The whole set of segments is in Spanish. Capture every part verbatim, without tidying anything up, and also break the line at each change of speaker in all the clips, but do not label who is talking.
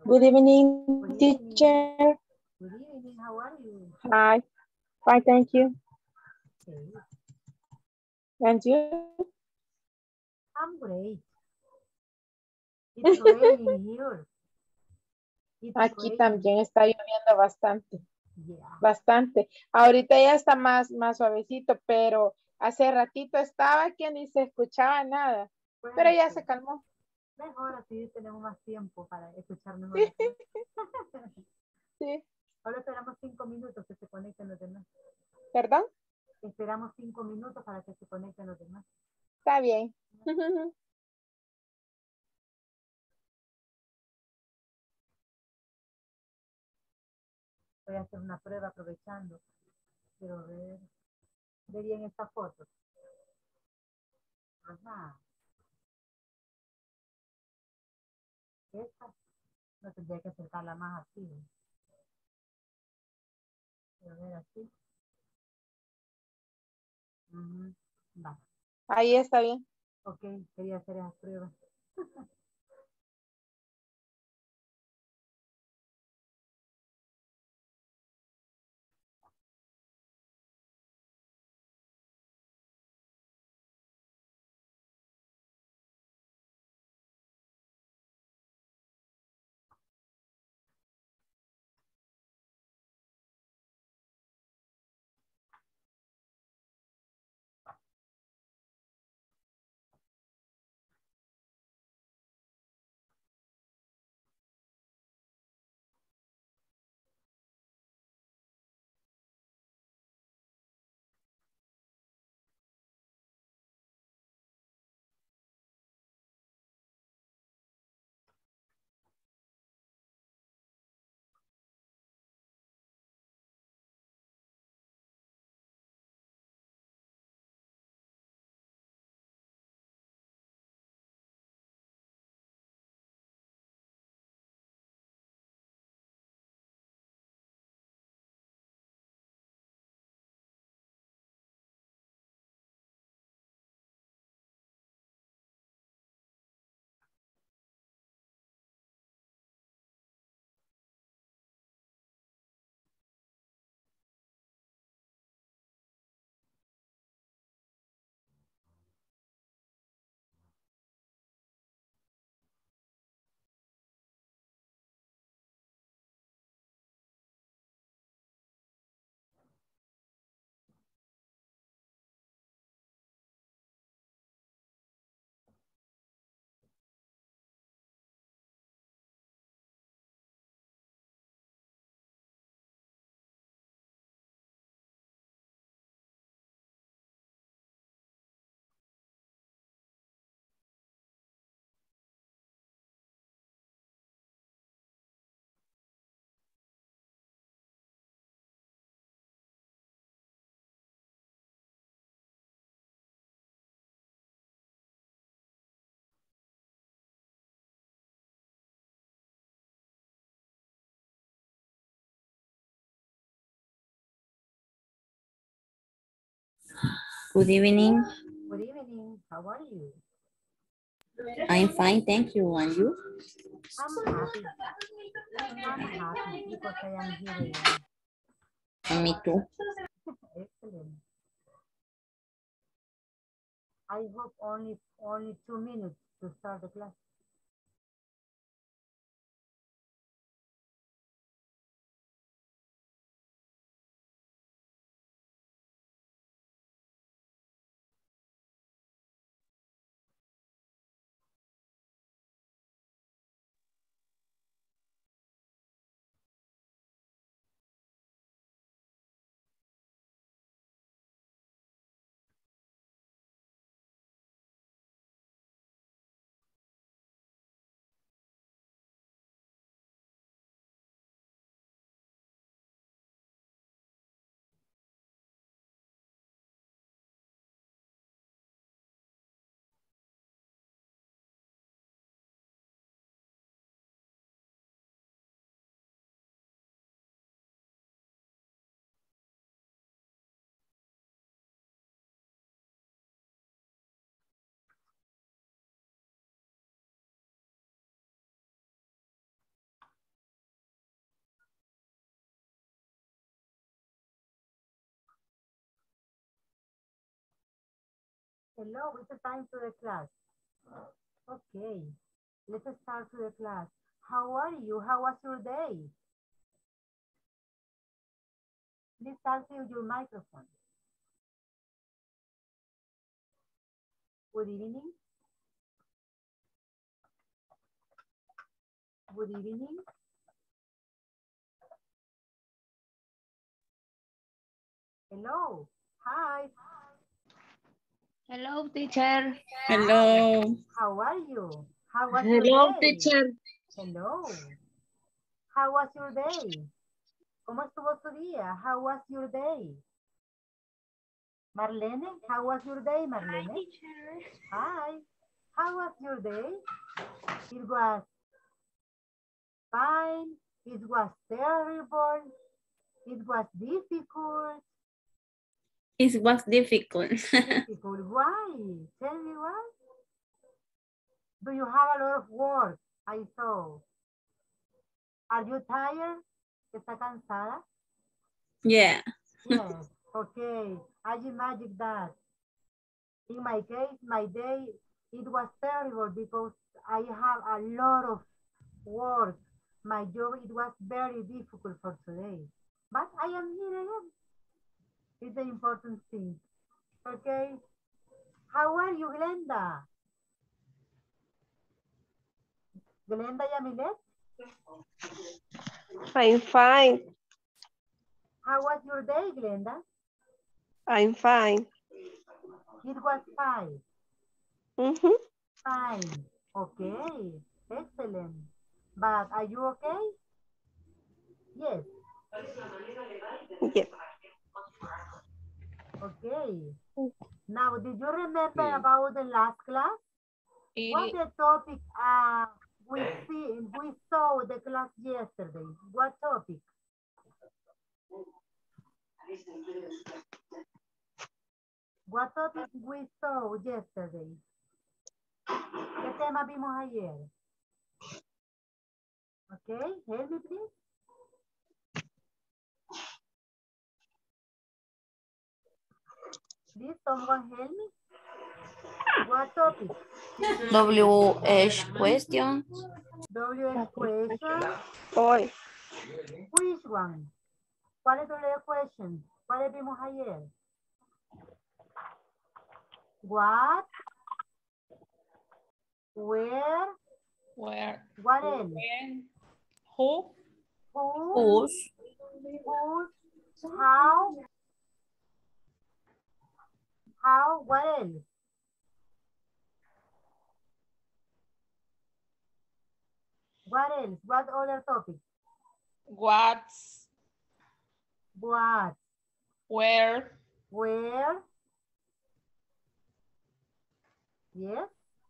Good evening,
Good evening.
teacher.
Good evening. How are you?
Hi. Fine, thank you.
Okay.
And you?
I'm great. It's raining here. It's
Aquí
raining.
también está lloviendo bastante,
Yeah.
bastante. Ahorita ya está más, más suavecito, pero hace ratito estaba que ni se escuchaba nada. Pero
Pues
ya
sí.
se calmó.
Mejor así tenemos más tiempo para escuchar mejor la
Sí,
clase.
sí.
Ahora esperamos cinco minutos que se conecten los demás.
¿Perdón?
Esperamos cinco minutos para que se conecten los demás.
Está bien.
Voy a hacer una prueba aprovechando. Quiero ver. Ve bien esta foto. Ajá. Esta. No tendría que acercarla más así. Quiero ver así. Ujú. Va.
Ahí está bien.
Ok, quería hacer esas pruebas.
Good evening.
Good evening. How are you?
I'm fine, thank you. And you?
I'm happy. I'm happy because I am here again.
And me too.
Excellent. I hope only only two minutes to start the class. Hello, it's time to the class. Okay, let's start to the class. How are you? How was your day? Please start with your microphone. Good evening. Good evening. Hello. Hi.
Hello, teacher.
Hello.
How are you? How was
Hello,
your day?
teacher.
Hello. How was your day? ¿Cómo estuvo su día? How was your day? Marlene, how was your day, Marlene?
Hi, teacher.
Hi. How was your day? It was fine. It was terrible. It was difficult.
It was difficult.
Difficult. Why? Tell me why. Do you have a lot of work? I saw. Are you tired? ¿Está cansada?
Yeah.
Yes. Okay. I imagine that. In my case, my day, it was terrible because I have a lot of work. My job, it was very difficult for today. But I am here again. It's the important thing. Okay. How are you, Glenda? Glenda Yamilet?
I'm fine.
How was your day, Glenda?
I'm fine.
It was fine.
Mm-hmm.
Fine. Okay. Excellent. But are you okay? Yes.
Yes.
Okay. Now, did you remember about the last class? What the topic uh, we see we saw the class yesterday? What topic? What topic we saw yesterday? ¿Qué tema vimos ayer? Okay, help me please. Please, someone help me. What topic?
W H question.
W H question.
Hoy.
Which one? ¿Cuál es W question? ¿Cuál vimos ayer? What? Where?
Where?
What else?
When? Who?
Who?
Whose.
Whose? How? How? What else? What else? What other topic?
What's?
What?
Where?
Where? Yes.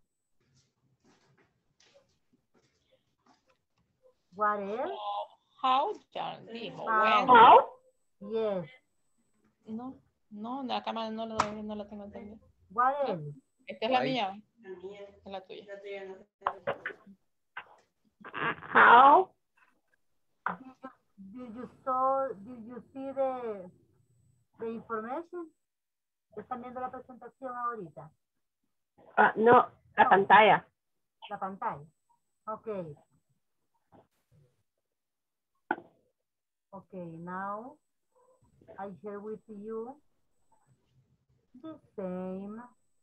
What else?
How? Ya dijo.
How?
When?
Yes.
No, no, la cámara no, la- no la tengo entendida.
What else?
Esta es la mía. Es la tuya.
How?
Did you, did you saw, did you see the, the information? ¿Están viendo la presentación ahorita?
Ah, no, la
No.
pantalla.
La pantalla. Okay. Okay, now I share with you the same.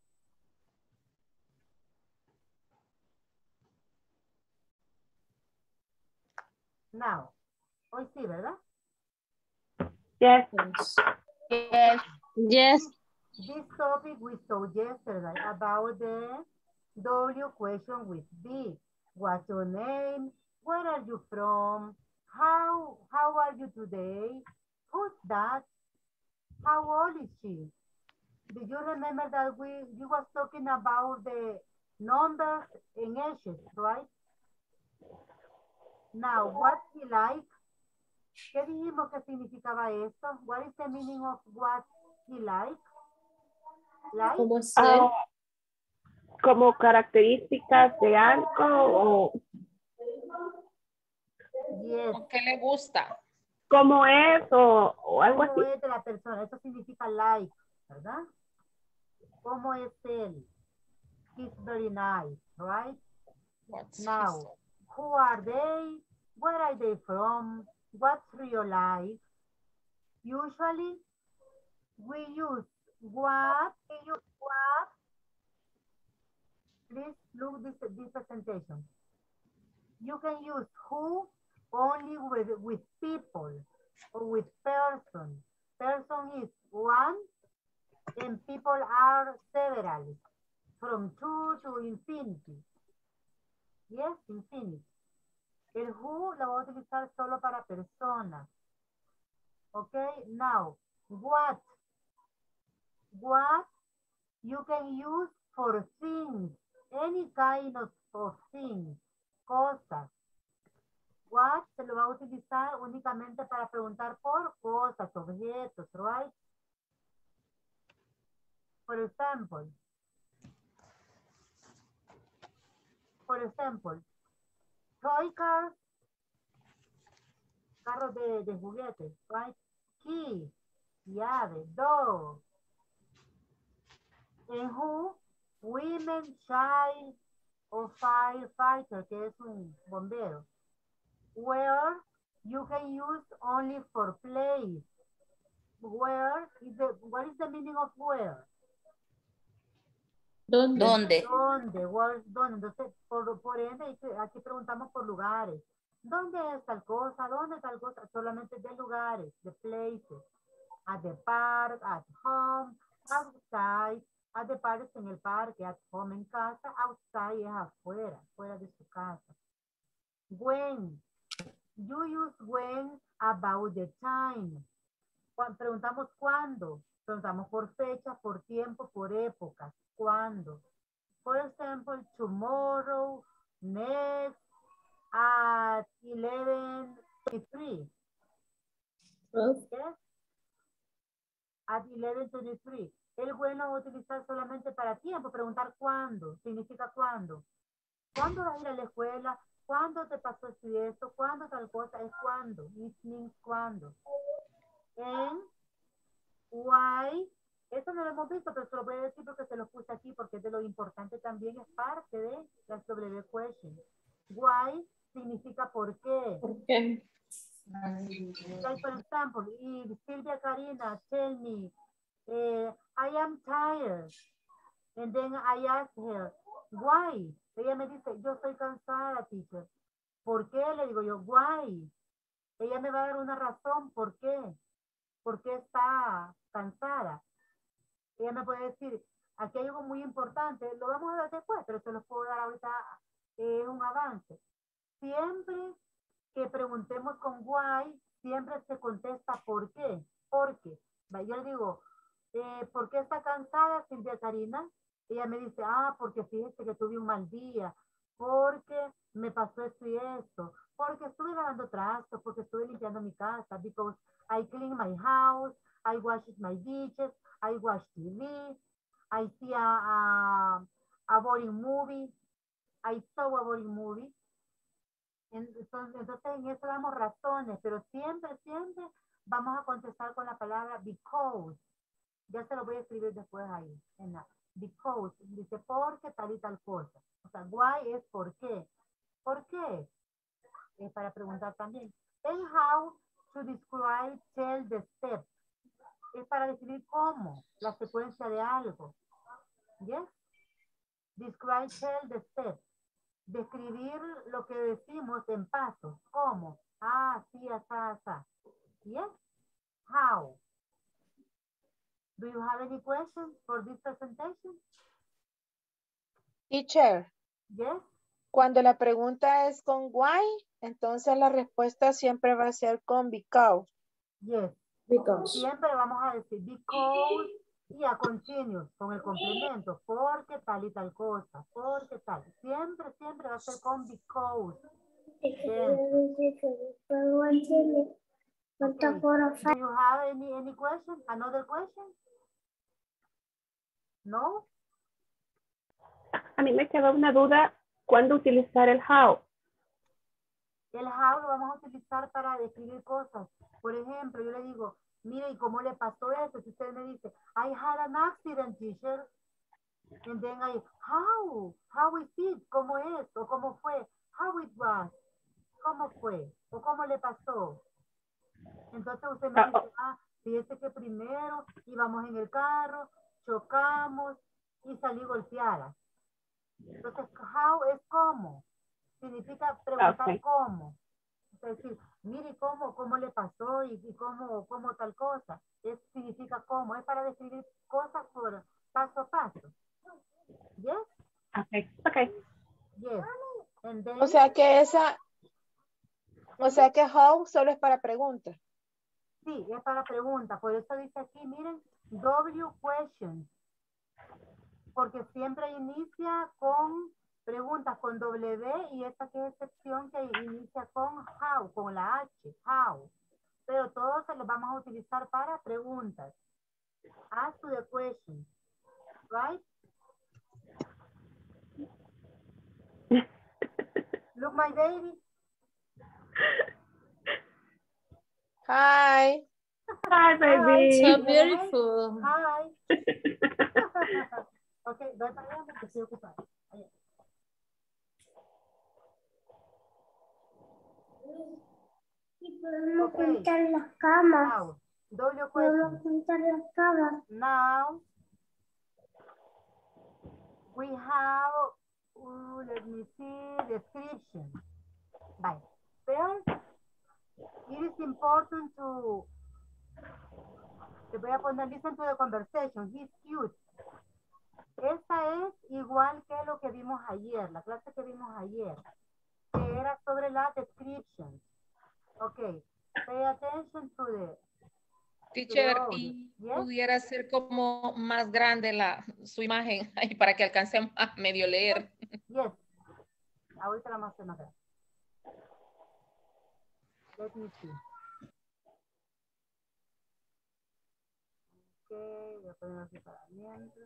Now, hoy sí, ¿verdad?
Yes.
Yes.
Yes.
This topic we saw yesterday about the W question with B. What's your name? Where are you from? How, how are you today? Who's that? How old is she? Do you remember that we you was talking about the numbers and ages, right? Now, what he like? ¿Qué dijimos que significaba esto? What is the meaning of what he like? Like?
Ah, como características de algo o
Yes.
¿Qué le gusta?
cómo es o, o algo
¿Cómo
así.
es de la persona? Eso significa like, ¿verdad? ¿Cómo es él? He's very nice, right?
What's
Now,
his-
who are they? Where are they from? What's real life? Usually, we use what. We use what. Please look this, this presentation. You can use who only with, with people or with person. Person is one and people are several. From two to infinity. Yes, infinity. El who lo voy a utilizar solo para personas. Okay, now, what? What you can use for things. Any kind of, of things. Cosas. What se lo va a utilizar únicamente para preguntar por cosas, objetos, right? For example. For example. Toy cars. Carros de, de juguetes, right? Key. Llave. Dog. En who, women, child, o firefighter, que es un bombero. Where, you can use only for place. Where is the, what is the meaning of where?
¿Dónde?
¿Dónde? Where, ¿dónde? Entonces, por, por ende, aquí preguntamos por lugares. ¿Dónde es tal cosa? ¿Dónde tal cosa? Solamente de lugares, de places. At the park, at home, outside. At the park en el parque, at home en casa, outside es afuera, fuera de su casa. When, you use when about the time. Cuando preguntamos cuándo, preguntamos por fecha, por tiempo, por época. ¿Cuándo? For example, tomorrow, next, at eleven twenty-three. Yes? At eleven twenty-three. El bueno voy a utilizar solamente para tiempo, preguntar cuándo, significa cuándo. ¿Cuándo vas a ir a la escuela? ¿Cuándo te pasó esto y esto? ¿Cuándo tal cosa? Es cuándo. It means cuándo. En why, eso no lo hemos visto, pero se lo voy a decir porque se lo puse aquí, porque es de lo importante también, es parte de las W question. Why significa por qué.
¿Por qué?
Like, for example, if Silvia Karina tell me, uh, I am tired, and then I ask her, why? Ella me dice, yo estoy cansada, teacher. ¿Por qué? Le digo yo, why? Ella me va a dar una razón, ¿por qué? ¿Por qué está cansada? Ella me puede decir, aquí hay algo muy importante, lo vamos a ver después, pero se los puedo dar ahorita, es eh, un avance. Siempre que preguntemos con why, siempre se contesta ¿por qué? ¿Por qué? Yo le digo, eh, ¿por qué está cansada, Silvia Karina? Ella me dice, ah, porque fíjese que tuve un mal día, porque me pasó esto y esto, porque estuve lavando trastos, porque estuve limpiando mi casa, because I clean my house, I wash my dishes, I watch T V, I see a, a, a boring movie, I saw a boring movie. Entonces, entonces en eso damos razones, pero siempre, siempre vamos a contestar con la palabra because. Ya se lo voy a escribir después ahí. En la, because, dice porque tal y tal cosa. O sea, why es por qué. ¿Por qué? Es para preguntar también. And how to describe, tell the steps. Es para describir cómo, la secuencia de algo. Yes? Describe, tell the steps. Describir lo que decimos en pasos. ¿Cómo? Ah, sí, asá, asá. Yes? How? Do you have any questions for this presentation?
Teacher,
Yes?
cuando la pregunta es con why, entonces la respuesta siempre va a ser con because.
Yes.
Because.
Siempre vamos a decir because y a continuous con el complemento. Porque tal y tal cosa. Porque tal. Siempre, siempre va a ser con because. Then, okay. Do you have any, any question? Another question? No?
A mí me quedó una duda, ¿cuándo utilizar el how?
El how lo vamos a utilizar para describir cosas. Por ejemplo, yo le digo, mire, ¿y cómo le pasó eso? Si usted me dice, I had an accident, teacher. And then I, how? How is it? ¿Cómo es? ¿O cómo fue? How it was? ¿Cómo fue? ¿O cómo le pasó? Entonces usted me dice, ah, fíjese que primero íbamos en el carro, chocamos y salí golpeada. Entonces, how es cómo. Significa preguntar
Okay.
cómo. Es decir, mire cómo, cómo le pasó y, y cómo, cómo tal cosa. Es, significa cómo. Es para describir cosas por paso a paso. Yes?
Okay. Okay.
Yes. And then,
O sea que esa, o sea que how solo es para preguntas.
sí, es para preguntas. Por eso dice aquí, miren, W questions. Porque siempre inicia con preguntas con W y esta que es excepción que inicia con how, con la H, how. Pero todos se los vamos a utilizar para preguntas. Ask to the question, right? Look, my baby.
Hi.
Hi, baby.
So beautiful.
Hi. Ok, voy para allá porque estoy ocupada. Allá.
Podemos
Ok.
juntar las camas.
Now, W
Podemos
question.
juntar las camas.
Now, we have, uh, let me see, description. Bye. First, it is important to, te voy a poner, listen to the conversation. He's cute. Esta es igual que lo que vimos ayer, la clase que vimos ayer, que era sobre la description. Ok, pay attention to the,
Teacher,
Pero,
y
yes.
pudiera ser como más grande la, su imagen ahí para que alcancemos a medio leer.
yes. Ahorita la vamos a hacer más grande. Let me see. Ok, voy a poner aquí para mientras.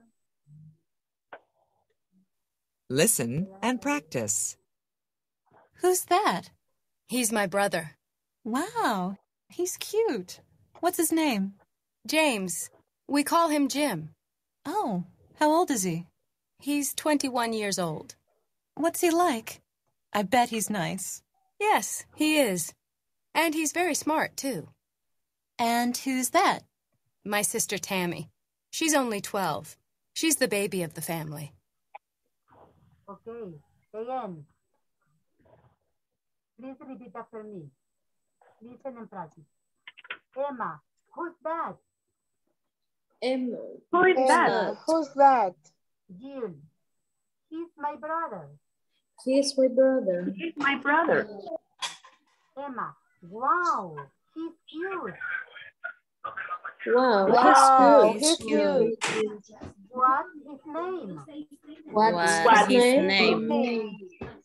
Listen and practice.
Who's that?
He's my brother.
Wow, he's cute. What's his name?
James. We call him Jim.
Oh, how old is he?
He's twenty-one years old.
What's he like? I bet he's nice.
Yes, he is. And he's very smart, too.
And who's that?
My sister Tammy. She's only twelve. She's the baby of the family.
Okay, again. Please repeat after me. Listen and practice. Emma, who's that?
Emma. Who is that?
Emma, who's that?
Jill. He's my brother.
He's my brother. He's my brother.
Emma, wow, he's cute.
Wow,
Wow,
he's
he's
cute.
cute.
What's his name?
What's
What's
his
his
name?
Name.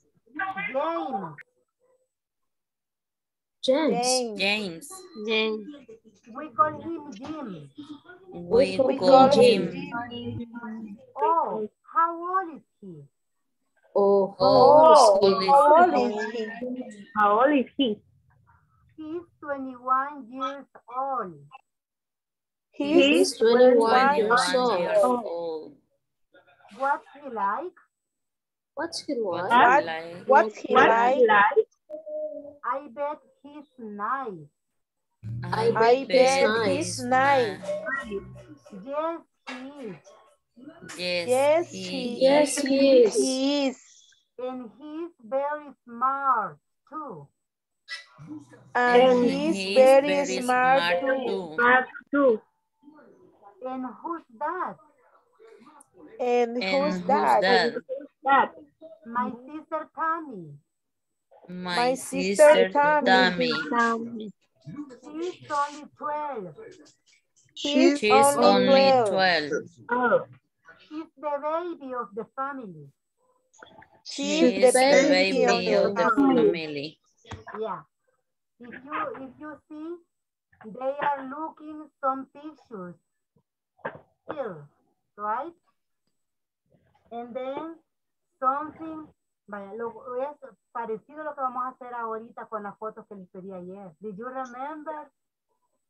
James.
James.
James.
James.
We call him Jim.
We
We
call
call
him.
him
Oh, how old is he?
Oh,
Oh,
Oh,
how
how
old
old
is
is he?
how old is he?
He's twenty-one years old.
He's
He's twenty-one years
twenty-one years
old.
old.
What's he like?
What's he
What's
like?
What?
he like?
What's he
What's
like?
he like?
I bet he's nice.
I bet
I
he's
bet
nice.
he's nice.
Yes, he is.
Yes,
Yes,
he
he,
Yes,
is.
he is.
he is.
And he's very smart too.
And
And
he's
He's
very
very
smart
smart
too.
too.
Smart too.
And who's that?
And
And
who's
who's
that?
that?
That
My sister Tammy.
My,
My
sister,
sister Tammy.
Tammy.
She's only twelve.
He's
She's
only
only
twelve.
twelve.
oh,
She's the baby of the family.
She's
She's
the
the
baby
baby
of
of
the
the
family.
family.
Yeah. If you if you see, they are looking some pictures here, right? And then something, vaya, lo, es parecido a lo que vamos a hacer ahorita con las fotos que les pedí ayer. Did you remember?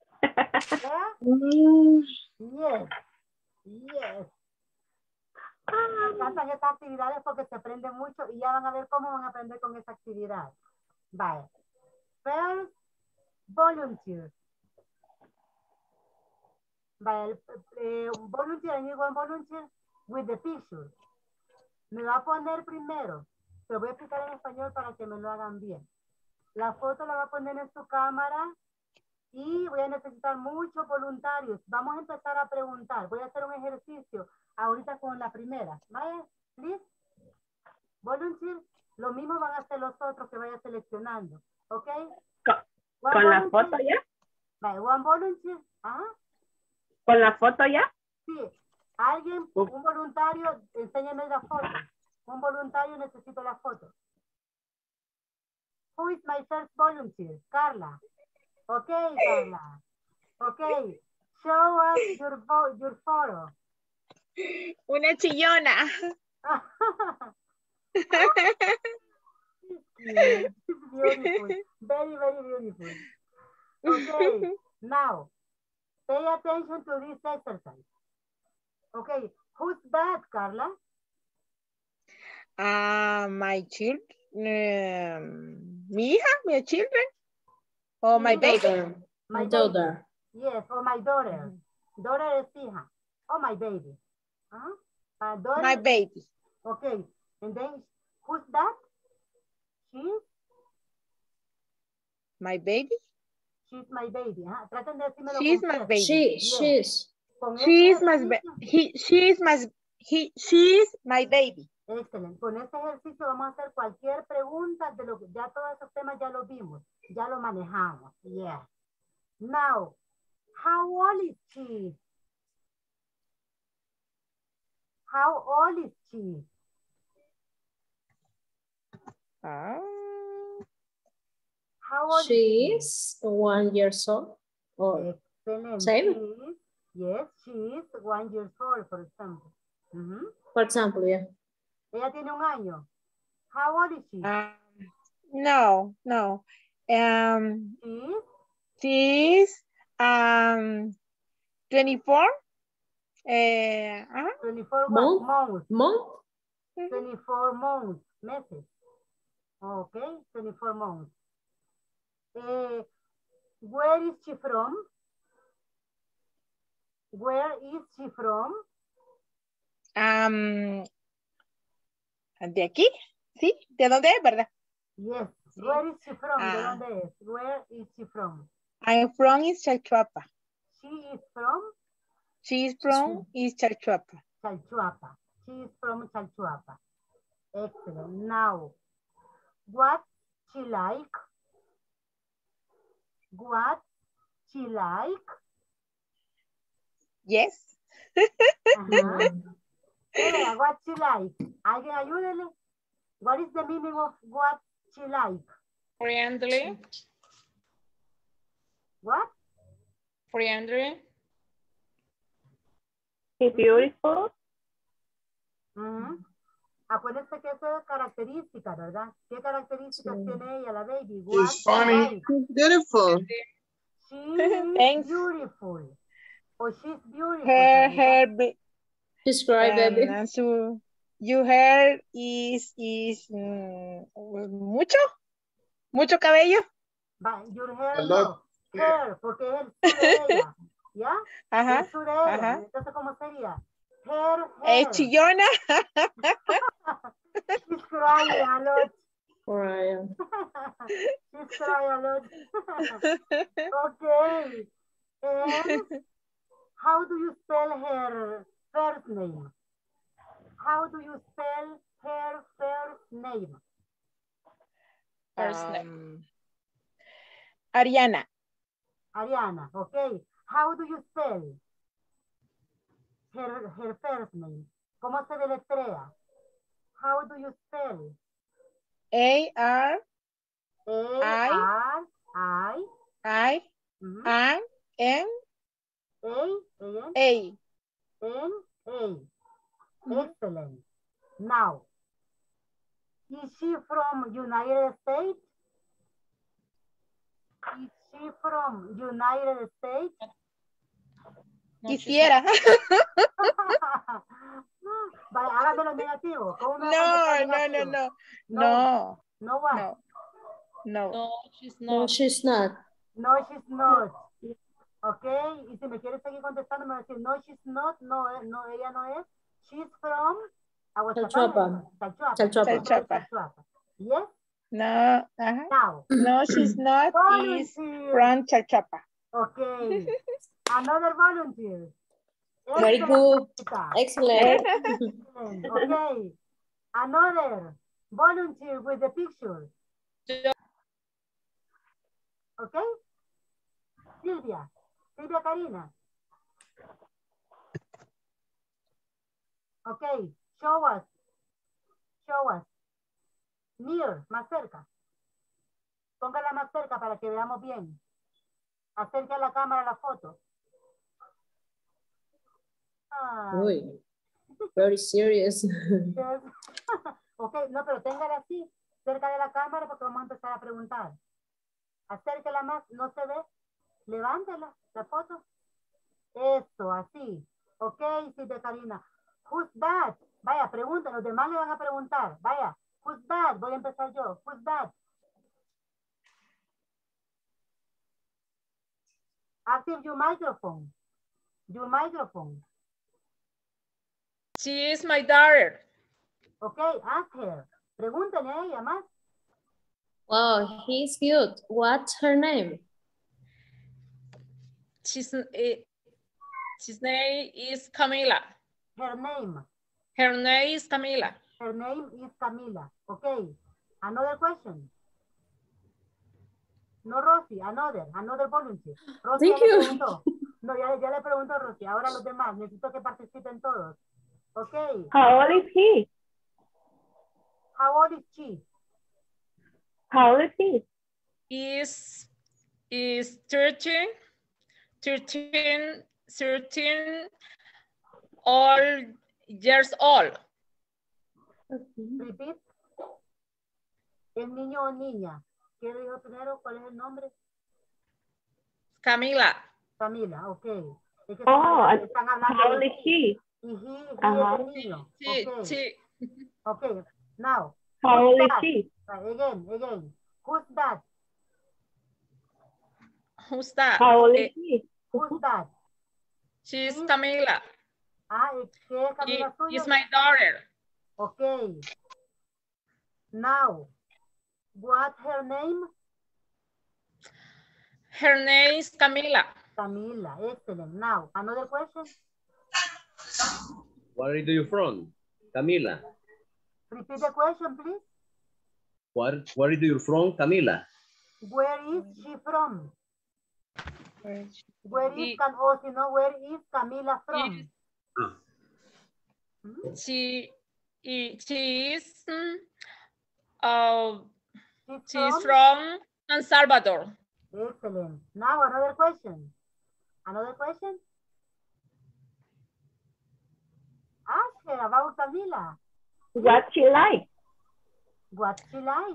Yeah?
mm,
Yes. Yes. Me encantan estas actividades porque se aprende mucho y ya van a ver cómo van a aprender con esta actividad. Vale. First, volunteer. Vale, eh, volunteer, I need one volunteer with the picture. Me va a poner primero. Te voy a explicar en español para que me lo hagan bien. La foto la va a poner en su cámara y voy a necesitar muchos voluntarios. Vamos a empezar a preguntar. Voy a hacer un ejercicio ahorita con la primera. ¿Vale? Please. Volunteer. Lo mismo van a hacer los otros que vaya seleccionando. ¿Ok?
¿Con, ¿con la foto ya?
Vale, one volunteer. Ajá.
¿Con la foto ya?
Sí. Alguien, un voluntario, enséñame la foto. Un voluntario, necesito la foto. Who is my first volunteer? Carla. Okay, Carla. Okay. Show us your, your photo.
Una chillona.
Beautiful. Very, very beautiful. Okay. Now, pay attention to this exercise. Okay. Who's that, Carla?
Uh, my children. Um, mi hija, my children. Or my baby.
Daughter.
My
daughter.
Baby. Yes, or my daughter. Mm-hmm. Daughter es hija. Oh, my baby. Uh-huh. Uh, daughter.
My baby.
Okay. And then, who's that? She?
My baby.
She's my baby. Huh? Traten de decírmelo
She's
con
my
tres.
baby.
She,
Yes.
she's.
Con
She's
este
my
ejercicio-
he, she's my he, she's my baby.
Excelente. Con este ejercicio vamos a hacer cualquier pregunta de lo que ya todos esos temas ya los vimos, ya lo manejamos. Yeah. Now, how old is she? How old is she?
Ah.
How old
She
is
is one years old.
she?
Or
Excelente.
Same.
She is- yes, she is one year old, for example. Mhm.
for example, yeah.
Ella tiene un año. How old is she?
Um, no, no. Um,
She is
she's um twenty-four. Uh, uh,
twenty-four
Month?
months.
Month?
twenty-four months, meses. Okay, twenty-four months. Eh, where is she from? Where is she from?
um, ¿de aquí? ¿Sí? ¿De dónde es, verdad?
Yes. Where is she from? ¿De
Ah.
dónde es? Where is she from?
I'm from East Chalchuapa.
She is from
She's from East Chalchuapa.
Chalchuapa. She is from Chalchuapa. Excellent. Now, what she like? What she like?
Yes.
Ajá. Ella, what she like? Alguien ayúdele. What is the meaning of what she like?
Friendly,
What?
friendly,
It's beautiful.
Ujú. Acuérdense que eso es característica, ¿verdad? ¿Qué características
Sí.
tiene ella, la baby? What
It's
she
funny.
like?
Beautiful.
She is
Thanks.
beautiful. O she's beautiful.
Her
Sarita.
hair be-
Describe it.
um, su your hair is is mm, mucho mucho cabello.
Va, your hair,
A
no.
lot.
Hair, porque es el su de ella. ¿Ya?
Ajá.
El su de ella.
ajá.
Entonces, ¿cómo sería? Hair,
Es
hair.
chillona.
She's crying a lot.
Right.
She's crying a lot. Okay. And how do you spell her first name? How do you spell her first name?
first name.
Um, Ariana.
Ariana, okay. How do you spell her, her first name? ¿Cómo se deletrea? How do you spell?
A R
A
I.
R I
I
mhm,
N N
A N
A.
N A.
Mhm.
Excellent. Now, is she from United States? Is she from United States?
No,
Quisiera.
Vaya, háganmelo negativo. ¿Cómo me van a
No,
contestar
no, no,
negativo?
no. No.
No what?
No. No.
No, she's
No,
not.
she's not.
No, she's not. Ok, y si me quieres seguir contestando, me va a decir, no, she's not, no, eh, no, ella no es. She's from
Chalchuapa.
Chalchuapa.
Chalchuapa.
Chalchuapa.
Chalchuapa. Yes?
No. Ajá.
Now.
No, she's not. Is
Volunteer.
from Chalchuapa.
Okay. Another volunteer.
Very good.
Excellent.
Excellent.
Okay. Another volunteer with the picture. Okay. Silvia. Silvia Karina. Okay. Show us. Show us. Near. Más cerca. Póngala más cerca para que veamos bien. Acerque a la cámara la foto. Ay.
Uy, very serious.
Yes. Ok, no, pero téngala así, cerca de la cámara porque vamos a empezar a preguntar. Acérquela más, no se ve. Levántela, la foto. Esto, así. Ok, Silvia Karina. Who's that? Vaya, pregunten, los demás le van a preguntar. Vaya, who's that? Voy a empezar yo. Who's that? Active your microphone. Your microphone.
She is my daughter.
Okay, ask her. Pregúntenle a ella más.
Wow, he's cute. What's her name?
She's, uh, his name is Camila.
Her name.
Her name is Camila.
Her name is Camila. Okay. Another question. No, Rosy, another, another volunteer. Rosy
Thank
ya
you.
le preguntó. No, ya, ya le preguntó Rosy. Ahora los demás. Necesito que participen todos. Okay.
How old is he?
How old is she?
How old is he?
Is is thirteen, thirteen, thirteen all years old.
Repeat. ¿Es niño o niña? ¿Qué dijo primero? ¿Cuál es el nombre?
Camila.
Camila, ok. Es que
Oh,
están, están hablando
how old
de
is he?
y he, he
Ajá.
es el niño.
Sí,
Ok.
sí.
Okay, now.
How
who's
old is
that?
she?
Right, again, again. Who's that?
Who's that?
How old
Eh,
is he?
Who's that?
She's Camila.
Ah, ¿qué es
She
Camila suya?
is my daughter.
Okay. Now, what's her name?
Her name is Camila.
Camila, excellent. Now, another question?
Where are you from? Camila.
Repeat the question, please.
Where, where are you from? Camila.
Where is she from? Where is,
He-
Cam oh, si no, where is Camila from?
Is-
Ah.
Hmm?
She, i- she is, mm, uh,
She's
she's
from?
from San Salvador.
Excellent. Now, another question. Another question? Ask her about Camila.
What she like?
What she like?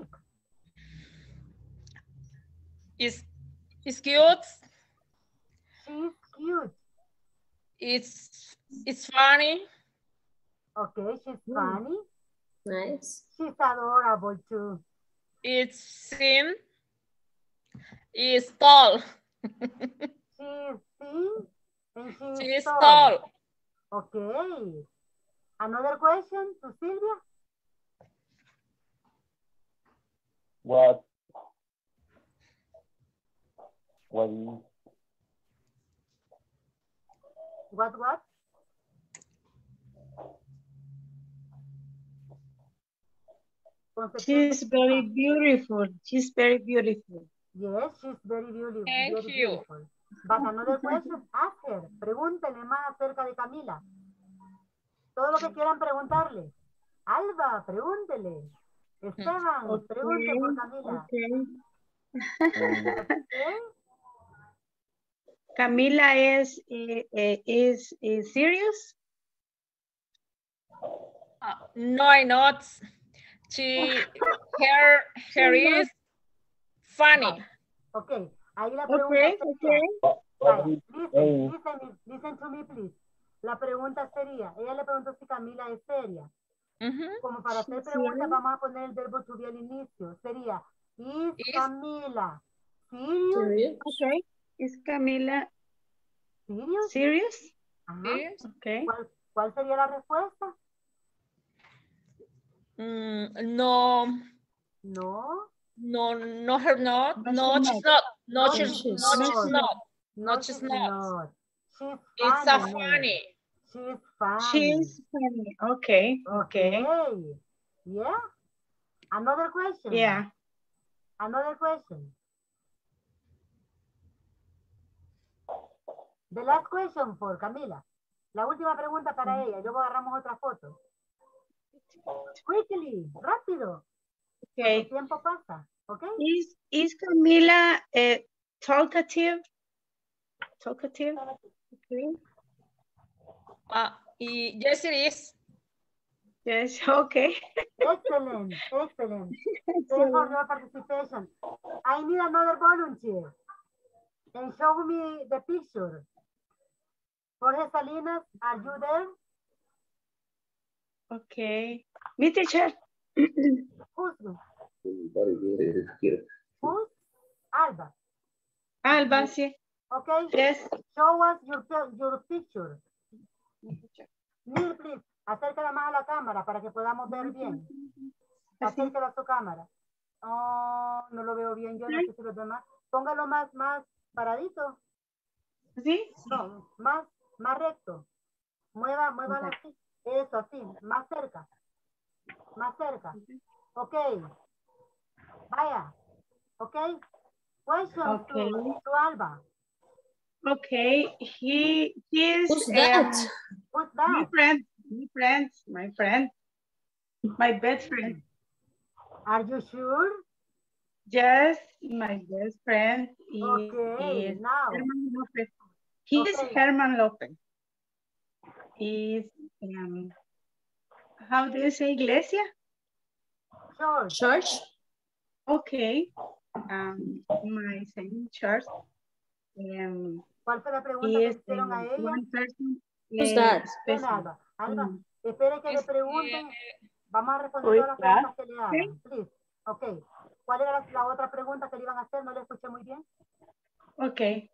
Is is cute.
She's cute.
It's it's funny.
Okay, she's funny.
Nice.
She's adorable too.
It's thin. Is tall.
She's thin and she's
She's
tall.
tall.
Okay. Another question to Silvia?
What? What is?
What, what? Concepción
She's very
Cristina.
beautiful. She's very beautiful.
Yes, she's very beautiful.
Thank
very
you.
beautiful. But another question, ask her. Pregúntenle más acerca de Camila. Todo lo que quieran preguntarle. Alba, pregúntele. Esteban,
Okay,
pregunte por Camila.
okay.
Okay.
Camila is, eh, eh, is, is serious?
Uh, no, I'm not. She, her, her is funny.
Ok, ahí la pregunta
Okay,
sería,
okay.
What
Vaya,
is
listen,
name?
listen, listen to me, please. La pregunta sería, ella le preguntó si Camila es seria.
Ujú.
Como para hacer preguntas, vamos a poner el verbo to be al inicio. Sería, is
Is-
Camila serious?
Okay. Is Camila
Serious?
serious?
Ajá.
Serious?
Okay.
¿Cuál, cuál sería la respuesta?
Mm, no,
No.
no, no, her not.
No,
No,
she's
she's not. No,
No,
she's,
she's
no, she's
not.
not.
No,
No, she's
she's
not.
not. She's
It's a
funny.
funny.
She's funny.
She's funny. Okay.
Okay.
Okay.
Yeah. Another question.
Yeah.
Another question. The last question for Camila. La última pregunta para ella. Luego agarramos otra foto. Quickly, rápido.
Okay.
El tiempo pasa. Okay.
Is is Camila uh, talkative? Talkative? Okay.
Ah, y yes, it is.
Yes. Okay.
Excellent. Excellent. Thanks for your participation. I need another volunteer. And show me the picture. Jorge Salinas, are you there?
Okay. Me teacher.
Who's Who's Alba?
Alba, sí.
Okay.
Yes.
Show us your, your picture. Neil, please, acércala más a la cámara para que podamos ver bien. Acércala a su cámara. Oh, no lo veo bien, yo no sé si los demás. Póngalo más, más paradito.
¿Sí?
No, más, más recto. Mueva, mueva así. Eso, así, más cerca. Más cerca. Ok. Vaya. Ok. Questions
Okay.
to, to Alba.
Okay. He he is
Who's that?
um,
Who's
my
that?
friend. My friend. My friend. My best friend.
Are you sure?
Yes, my best friend is,
Okay,
is
now.
Herman Lopez. He is
Okay.
Herman Lopez. Is um, how do you say iglesia?
Sure.
Church?
Okay. Um, my same church. Um,
¿Cuál fue la pregunta
he
que
is
le hicieron a
um,
ella?
one person.
Who's
uh,
that?
Ven,
special.
Alba. Alba,
Mm.
espere que le
Este,
pregunten. Vamos a responder
Who
todas
is
las
that?
preguntas que le hagan. Please. Ok. ¿Cuál era la, la otra pregunta que le iban a hacer? No le escuché muy bien.
Okay.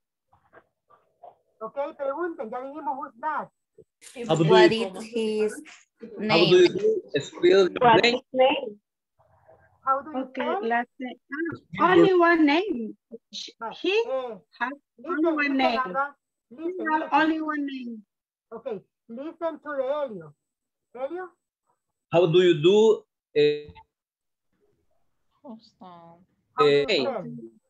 Ok, pregunten. Ya dijimos who's that.
How do
What
you,
is his
how do you
name?
do spell
What
name?
is name?
How do you
Okay.
spell?
Last name.
Spell
Ah, only
your-
one name. Sh-
Vale.
He
Eh,
has
listen,
only one
listen,
name.
Alba.
He
Listen,
has
listen.
only one name.
Ok. Listen to the Helio. Helio?
How do you do uh,
Hold on.
How do you
Hey.
spell?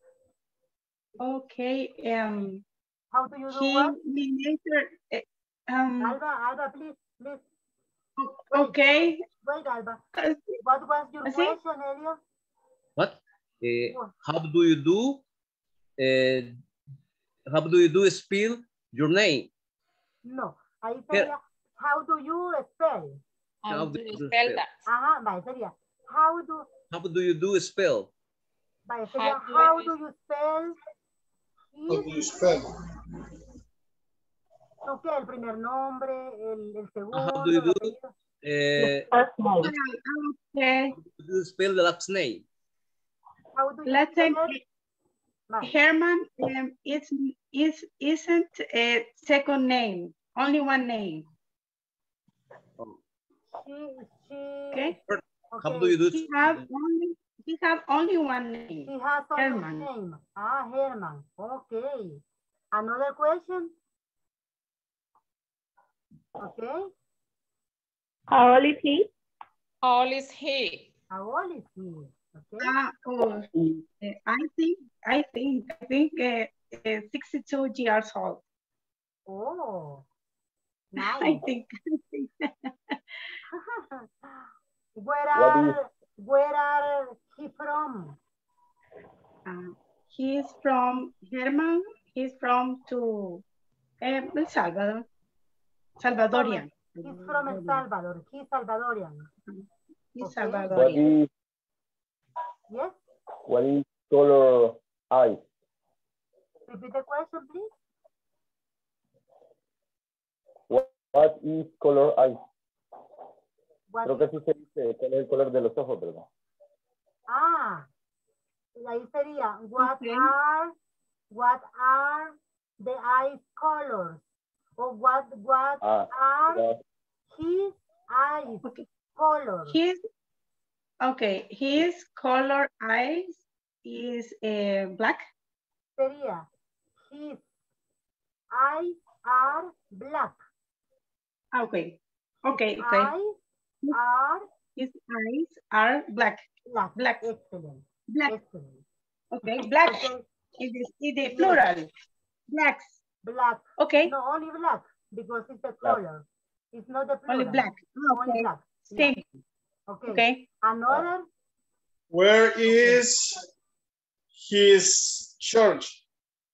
Okay. Um.
How do you do
He
what?
later. eh, Um.
Alba, Alba, please, please. Wait,
Okay.
wait, Alba.
Uh,
What was your
¿Sí?
question, Helio?
what? Uh, how do you do? Uh, how do you do spell your name?
No, ahí sería, how do you spell?
How
How
do
do
you
you
spell
spell?
that?
Ajá, vale, sería, how do,
How do you do spell?
vale, sería,
How do
how
you-
do you spell?
How do you spell?
¿Tú qué? El primer nombre, el, el segundo,
How do you
el
do?
apellido.
Uh,
First name.
Okay.
how do you spell the last name?
How do you
Let's
spell?
say
Vale.
Herman um, is is isn't a second name. Only one name.
She, she,
Okay.
How
okay.
do you do?
He have only he have only one name.
He has only
Herman.
name. Ah, Herman. Okay. Another question? Okay.
How old is he?
How old is he?
How old is he? Okay.
Ah, oh, uh, I think I think I think uh, uh, sixty-two years old.
Oh,
I
nice.
think.
Where
What do you-
are, where are he from?
Uh, he's from Herman. He's from to uh, El Salvador. Salvadorian.
He's from El Salvador. He's Salvadorian.
He's
Okay.
What
Salvadorian.
is
Yes.
what is color eyes?
Repeat the question, please.
What, what is color eyes?
What
Creo que así se dice, ¿cuál es el color de los ojos, verdad?
Ah, y ahí sería, what
Okay.
are, what are the eyes colors? Or what, what
Ah,
are
what,
his eyes
Okay.
colors?
His, okay, his color eyes is uh, black.
Sería, his eyes are black.
Okay, okay, okay.
Eyes are
His eyes are black.
black.
Black.
Excellent.
Black.
Excellent.
Okay, black
Okay.
is the, is the
Yes.
plural. Blacks.
Black.
Okay,
No, only black because it's the
Black.
color. It's not the plural.
only black. Ah,
Only
okay,
black. Yeah.
same.
Okay.
Okay.
Another.
Where is his church?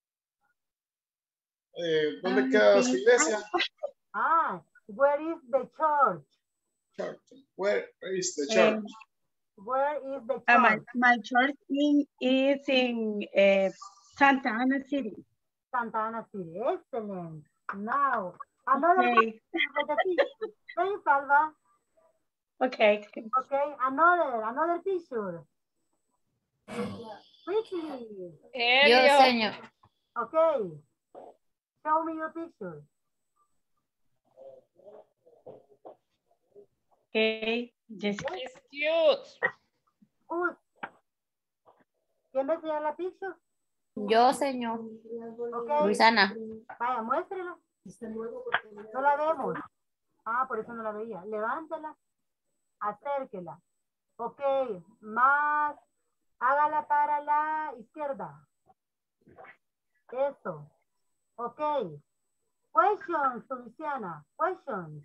Eh, ¿Dónde
Um,
queda su
sí.
iglesia?
Ah, where is the church?
Church. Where is the
Eh,
church?
Where is the
Uh, my,
church?
my church in, is in uh, Santa Ana City.
Santa Ana City. Excellent. Now, another
Okay.
for the picture. Thanks, Alba.
Okay.
Okay, another, another picture. Quickly.
Yo,
Elio.
señor.
Okay. Show me your picture.
Okay. Jessica.
It's cute.
Good. ¿Quién me enseña la picture?
Yo, señor.
Okay.
Luisana.
Vaya, muéstrela. No la vemos. Ah, por eso no la veía. Levántela. Acérquela. Ok. Más. Hágala para la izquierda. Eso. Ok. Questions, Luciana. Questions.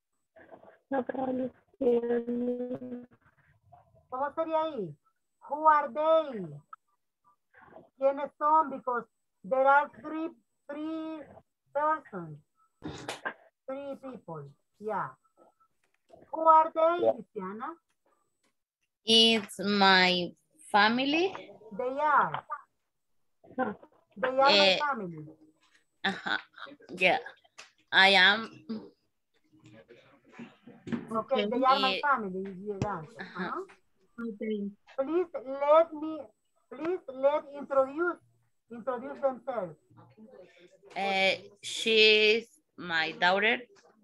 ¿Cómo sería ahí? Who are they? ¿Quiénes son? Because there are three, three persons. Three people. Yeah. Who are they,
Yeah.
Luciana?
It's my family.
They are. They are my
Eh,
family.
Ajá. Yeah. I am.
Okay, they are my
Eh,
family. Yeah.
Ajá.
Uh-huh.
Okay.
Please let me, please let introduce, introduce themselves.
Eh, she's my daughter.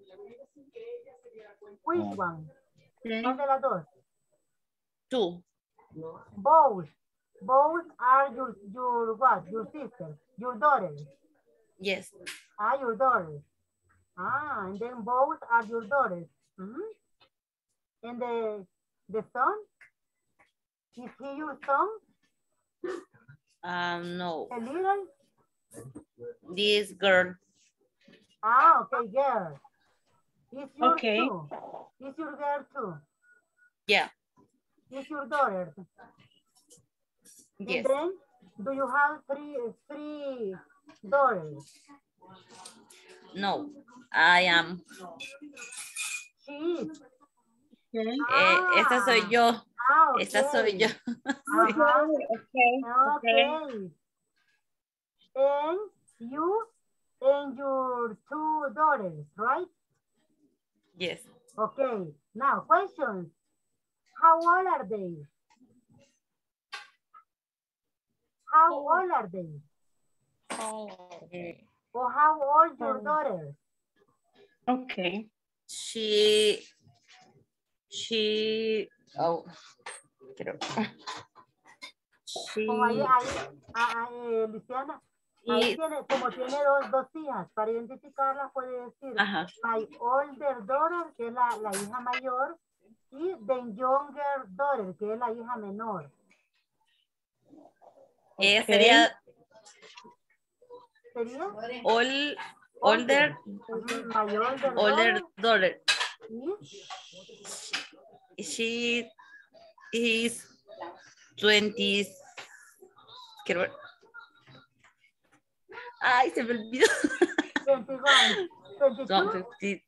Which one?
Okay.
¿Cuál de las dos?
Two.
Both. Both are your, your what? Your sisters, your daughters.
Yes.
Ah, your daughters. Ah, and then both are your daughters. Mhm. And the, the son? Is he your son?
Um, no.
The little?
This girl.
Ah, okay, girl. Is your
Okay.
too? Is your girl too?
Yeah.
Is your daughter?
Yes.
And then, do you have three, three daughters?
No. I am.
She is.
Okay.
Eh, esta soy yo.
Ah, okay.
Esta soy yo.
Ajá.
Okay. Okay.
Okay. And you and your two daughters, right?
Yes.
Okay. Now, questions. How old are they? How old are they?
Oh,
Or how old your daughter?
Okay.
She. She. Oh. Quiero. She.
Como ahí, ahí, ah, ah, eh, Luciana, ahí
y-
tiene, como tiene dos, dos hijas, para identificarlas puede decir
Ajá.
my older daughter, que es la, la hija mayor, y the younger daughter, que es la hija menor.
Ella
Okay.
sería
¿Sería?
all, older,
Ujú, my older
older
daughter.
daughter.
¿Y?
She is twenty. Quiero ver. Ay, se me olvidó.
veintiuno,
Son
veintidós.
fifty.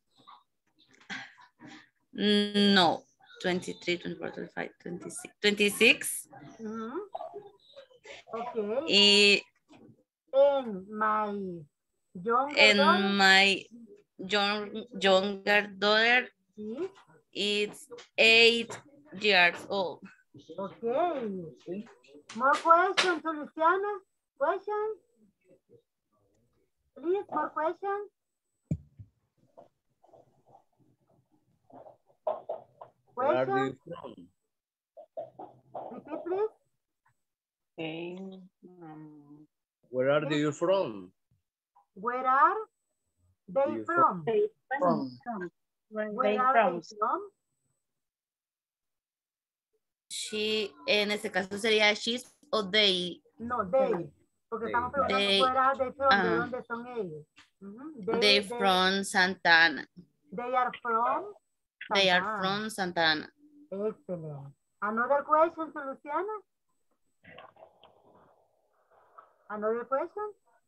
No, twenty-three, twenty-four, twenty-five, twenty-six. twenty-six.
Ujú. Ok.
Y
And en my younger
And
daughter
my young, younger daughter
is
is eight years old.
okay. More questions to Luciana? Questions? Please, more questions?
Where are
Questions?
you from?
Repeat, please.
Okay. Um,
Where are you from?
Where are they
You
from?
from, from. Where
Where
they
are
from?
they from?
She, en este caso sería she's o they.
No, they. Porque estamos preguntando
They,
where are they from, de
ah,
dónde son ellos. Ujú. They,
they
they,
from Santa Ana.
they are from
They are
Santa Ana.
from Santa Ana.
Excellent. Another question to Luciana? Another question?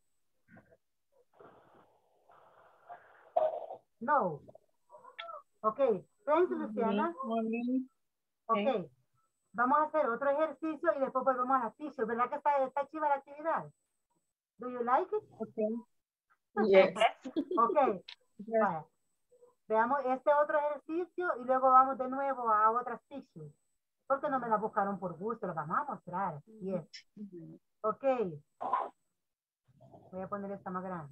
No. Okay. Thanks, Luciana.
Morning.
Okay. Vamos a hacer otro ejercicio y después volvemos a la teacher. ¿Verdad que está, está chiva la actividad? Do you like it?
Okay. Yes.
Okay. Vaya. Veamos este otro ejercicio y luego vamos de nuevo a otras teachers. Porque no me la buscaron por gusto, las vamos a mostrar. Yes. Ok. Voy a poner esta más grande.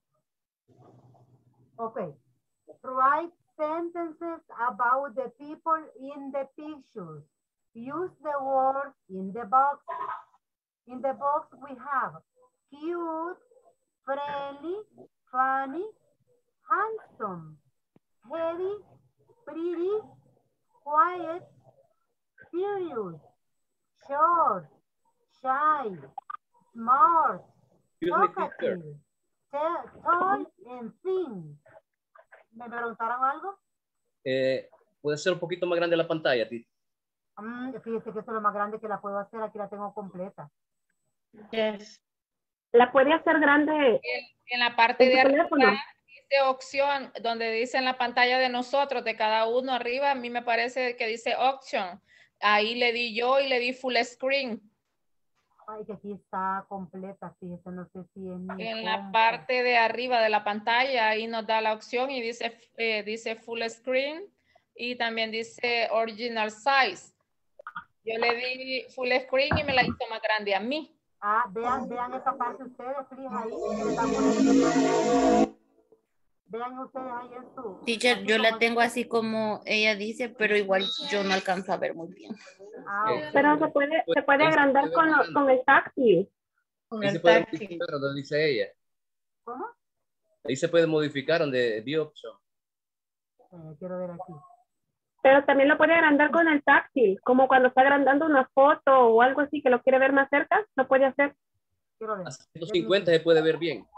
Ok. Write sentences about the people in the pictures. Use the word in the box. In the box we have cute, friendly, funny, handsome, heavy, pretty, quiet, serious, short, shy, smart,
Excuse me, teacher.
talkative, ta- tall, and thin. ¿Me preguntaron algo?
Eh, ¿Puede ser un poquito más grande la pantalla, teacher?
Mm, fíjese que esto es lo más grande que la puedo hacer. Aquí la tengo completa.
Yes.
La puede hacer grande.
En, en la parte
¿En
de
tu
arriba
teléfono?
dice opción, donde dice en la pantalla de nosotros, de cada uno arriba, a mí me parece que dice option. Ahí le di yo y le di full screen.
Ay, que aquí está completa. Fíjese, no sé si es mi
En la
compu.
parte de arriba de la pantalla, ahí nos da la opción y dice, eh, dice full screen y también dice original size. Yo le di full screen y me la hizo más grande a mí.
Ah, vean, vean esa parte ustedes, please, ahí. que le dan full- Vean ustedes ahí en su...
Teacher,
así
yo la
como-
tengo así como ella dice, pero igual yo no alcanzo a ver muy bien.
Ah,
Eh,
ok.
Pero se puede, se puede
Ahí se
agrandar
puede
con,
ver
lo-
grande.
con el táctil.
Con
Ahí se
el
puede
táctil.
modificar donde dice ella.
¿Cómo?
Ahí se puede modificar donde view option.
Eh, quiero ver aquí.
Pero también lo puede agrandar con el táctil, como cuando está agrandando una foto o algo así que lo quiere ver más cerca, lo puede hacer.
Quiero ver.
A ciento cincuenta se puede ver bien.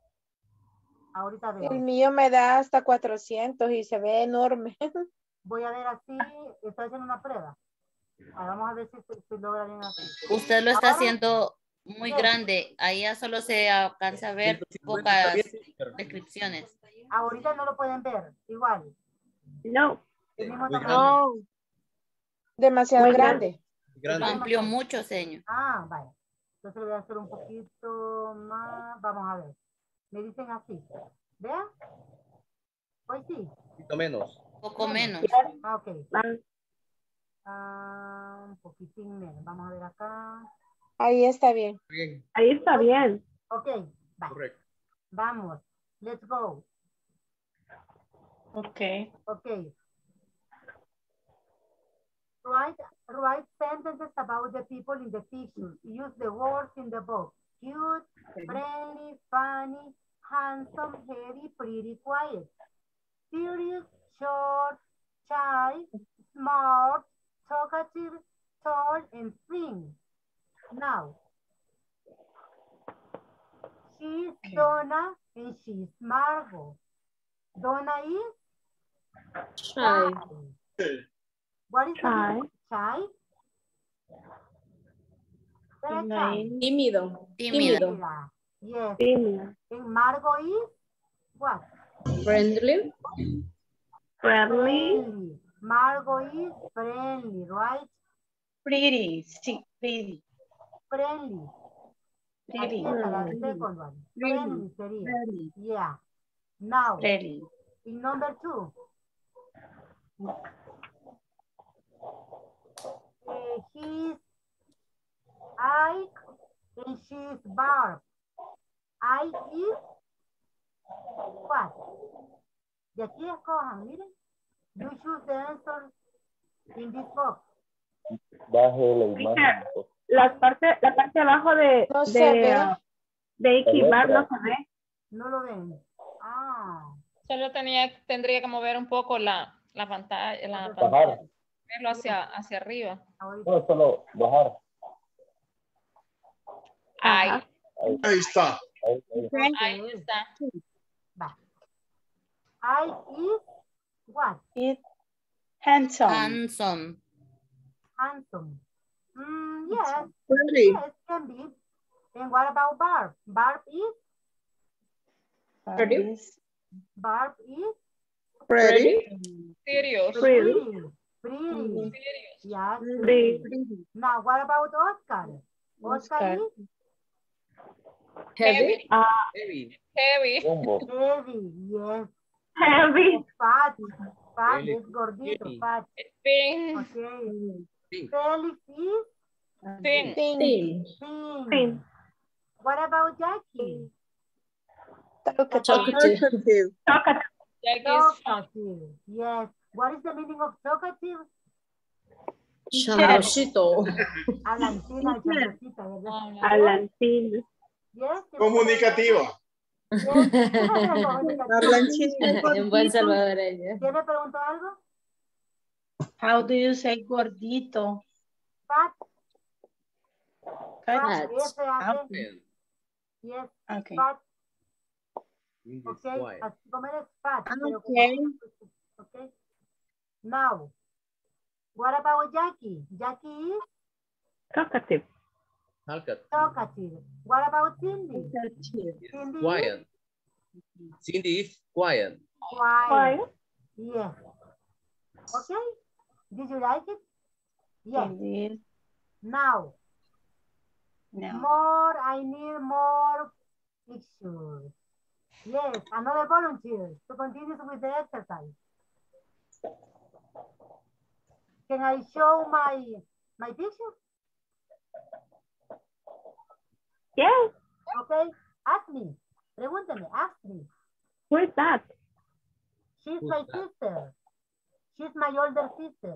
Ahorita veo.
El mío me da hasta cuatrocientos y se ve enorme.
Voy a ver así. Estoy haciendo una prueba. Ah, vamos a ver si, si, si logra bien así.
Usted lo está
Ahora,
haciendo muy
Yes.
grande. Ahí ya solo se alcanza a ver
ciento cincuenta está
pocas
bien, teacher.
descripciones.
ahorita no lo pueden ver. Igual.
No.
El mismo
Muy
tamaño.
grande.
No, demasiado
Muy
grande.
Muy
Lo
grande.
amplió mucho, señor.
Ah, vale. Entonces le voy a hacer un poquito más. Vamos a ver. Me dicen así. ¿Vean? Pues sí.
Un poquito menos.
Poco menos.
Ah, ok.
Ah,
Ah, un poquitín menos. Vamos a ver acá.
Ahí está bien.
Bien,
ahí está bien.
Ok. Va.
correcto.
Vamos. Let's go.
Okay.
Ok. Write, write sentences about the people in the pictures. Use the words in the box. Cute, friendly, funny, handsome, hairy, pretty, quiet. Serious, short, shy, smart, talkative, tall, and thin. Now, she's Donna and she's Margot. Donna is
Shy.
What is
Shy.
the shy? Very
Donna
shy.
is-
Tímido.
Tímida. Yes.
Tímida.
And Margot is what?
Friendly. Friendly.
Friendly. Margot is friendly, right?
Pretty. Sí, pretty.
Friendly.
Pretty.
Aquí está la second one. Friendly sería. Yeah. Now,
Pretty.
in number two. Uh, he's Ike and she's Barb. Ike is what? De aquí escojan, miren. You choose the answer in this box.
Baje la imagen.
La parte, la parte de abajo de,
No
de,
se ve.
ah, de Ikibar no se ve.
No lo ven. Ah.
Solo tenía, tendría que mover un poco la, la pantalla, la
Bajar.
pantalla, verlo hacia, hacia arriba.
No, solo bajar.
Ahí,
Ahí,
Ahí está.
ahí, ahí.
ahí está.
Va. I is what?
It handsome.
Handsome.
Handsome. Mm, yes.
Pretty.
Yes, can be. And what about Barb? Barb is?
Pretty.
Barb is?
Pretty.
Serious.
Pretty.
Pretty. Pretty. Yes,
Pretty.
pretty. Now, what about Oscar? Oscar,
Oscar.
is?
Heavy.
Ah,
Heavy.
Heavy.
Combo.
Heavy, yes.
heavy.
Fat. Fat
Really?
es gordito,
Really?
fat.
Pink.
Okay.
Pink.
Felix is?
Thin.
Thin.
Thin.
Thin.
What about Jackie?
Talkative.
Talkative.
Talkative.
Jack is fun.
Talkative. Yes. What is the meaning of talkative?
Chamorcito.
Alantina, chamorcita, ¿verdad?
Oh,
Alantín.
Yes.
Comunicativa.
Yes. Comunicativa.
En buen salvadoreño.
¿Quién me preguntó algo?
How do you say gordito?
Fat.
Fat.
Fat. F A T.
Pen.
Yes.
Okay.
Fat.
Means it's
Okay.
quiet.
Así como eres fat. pero como-
Okay.
Okay. Now, what about Jackie? Jackie is
Talkative.
Talkative.
talkative. What about Cindy?
It's
Cindy
quiet. Cindy is quiet.
quiet.
Quiet.
Yes. Okay. Did you like it? Yes.
Indeed.
Now,
No.
more, I need more pictures. Yes, another volunteer to continue with the exercise. Can I show my, my picture?
Yes.
Okay, ask me. Pregúnteme, ask me.
Who is that?
She's
Who's
my
that?
sister. She's my older sister.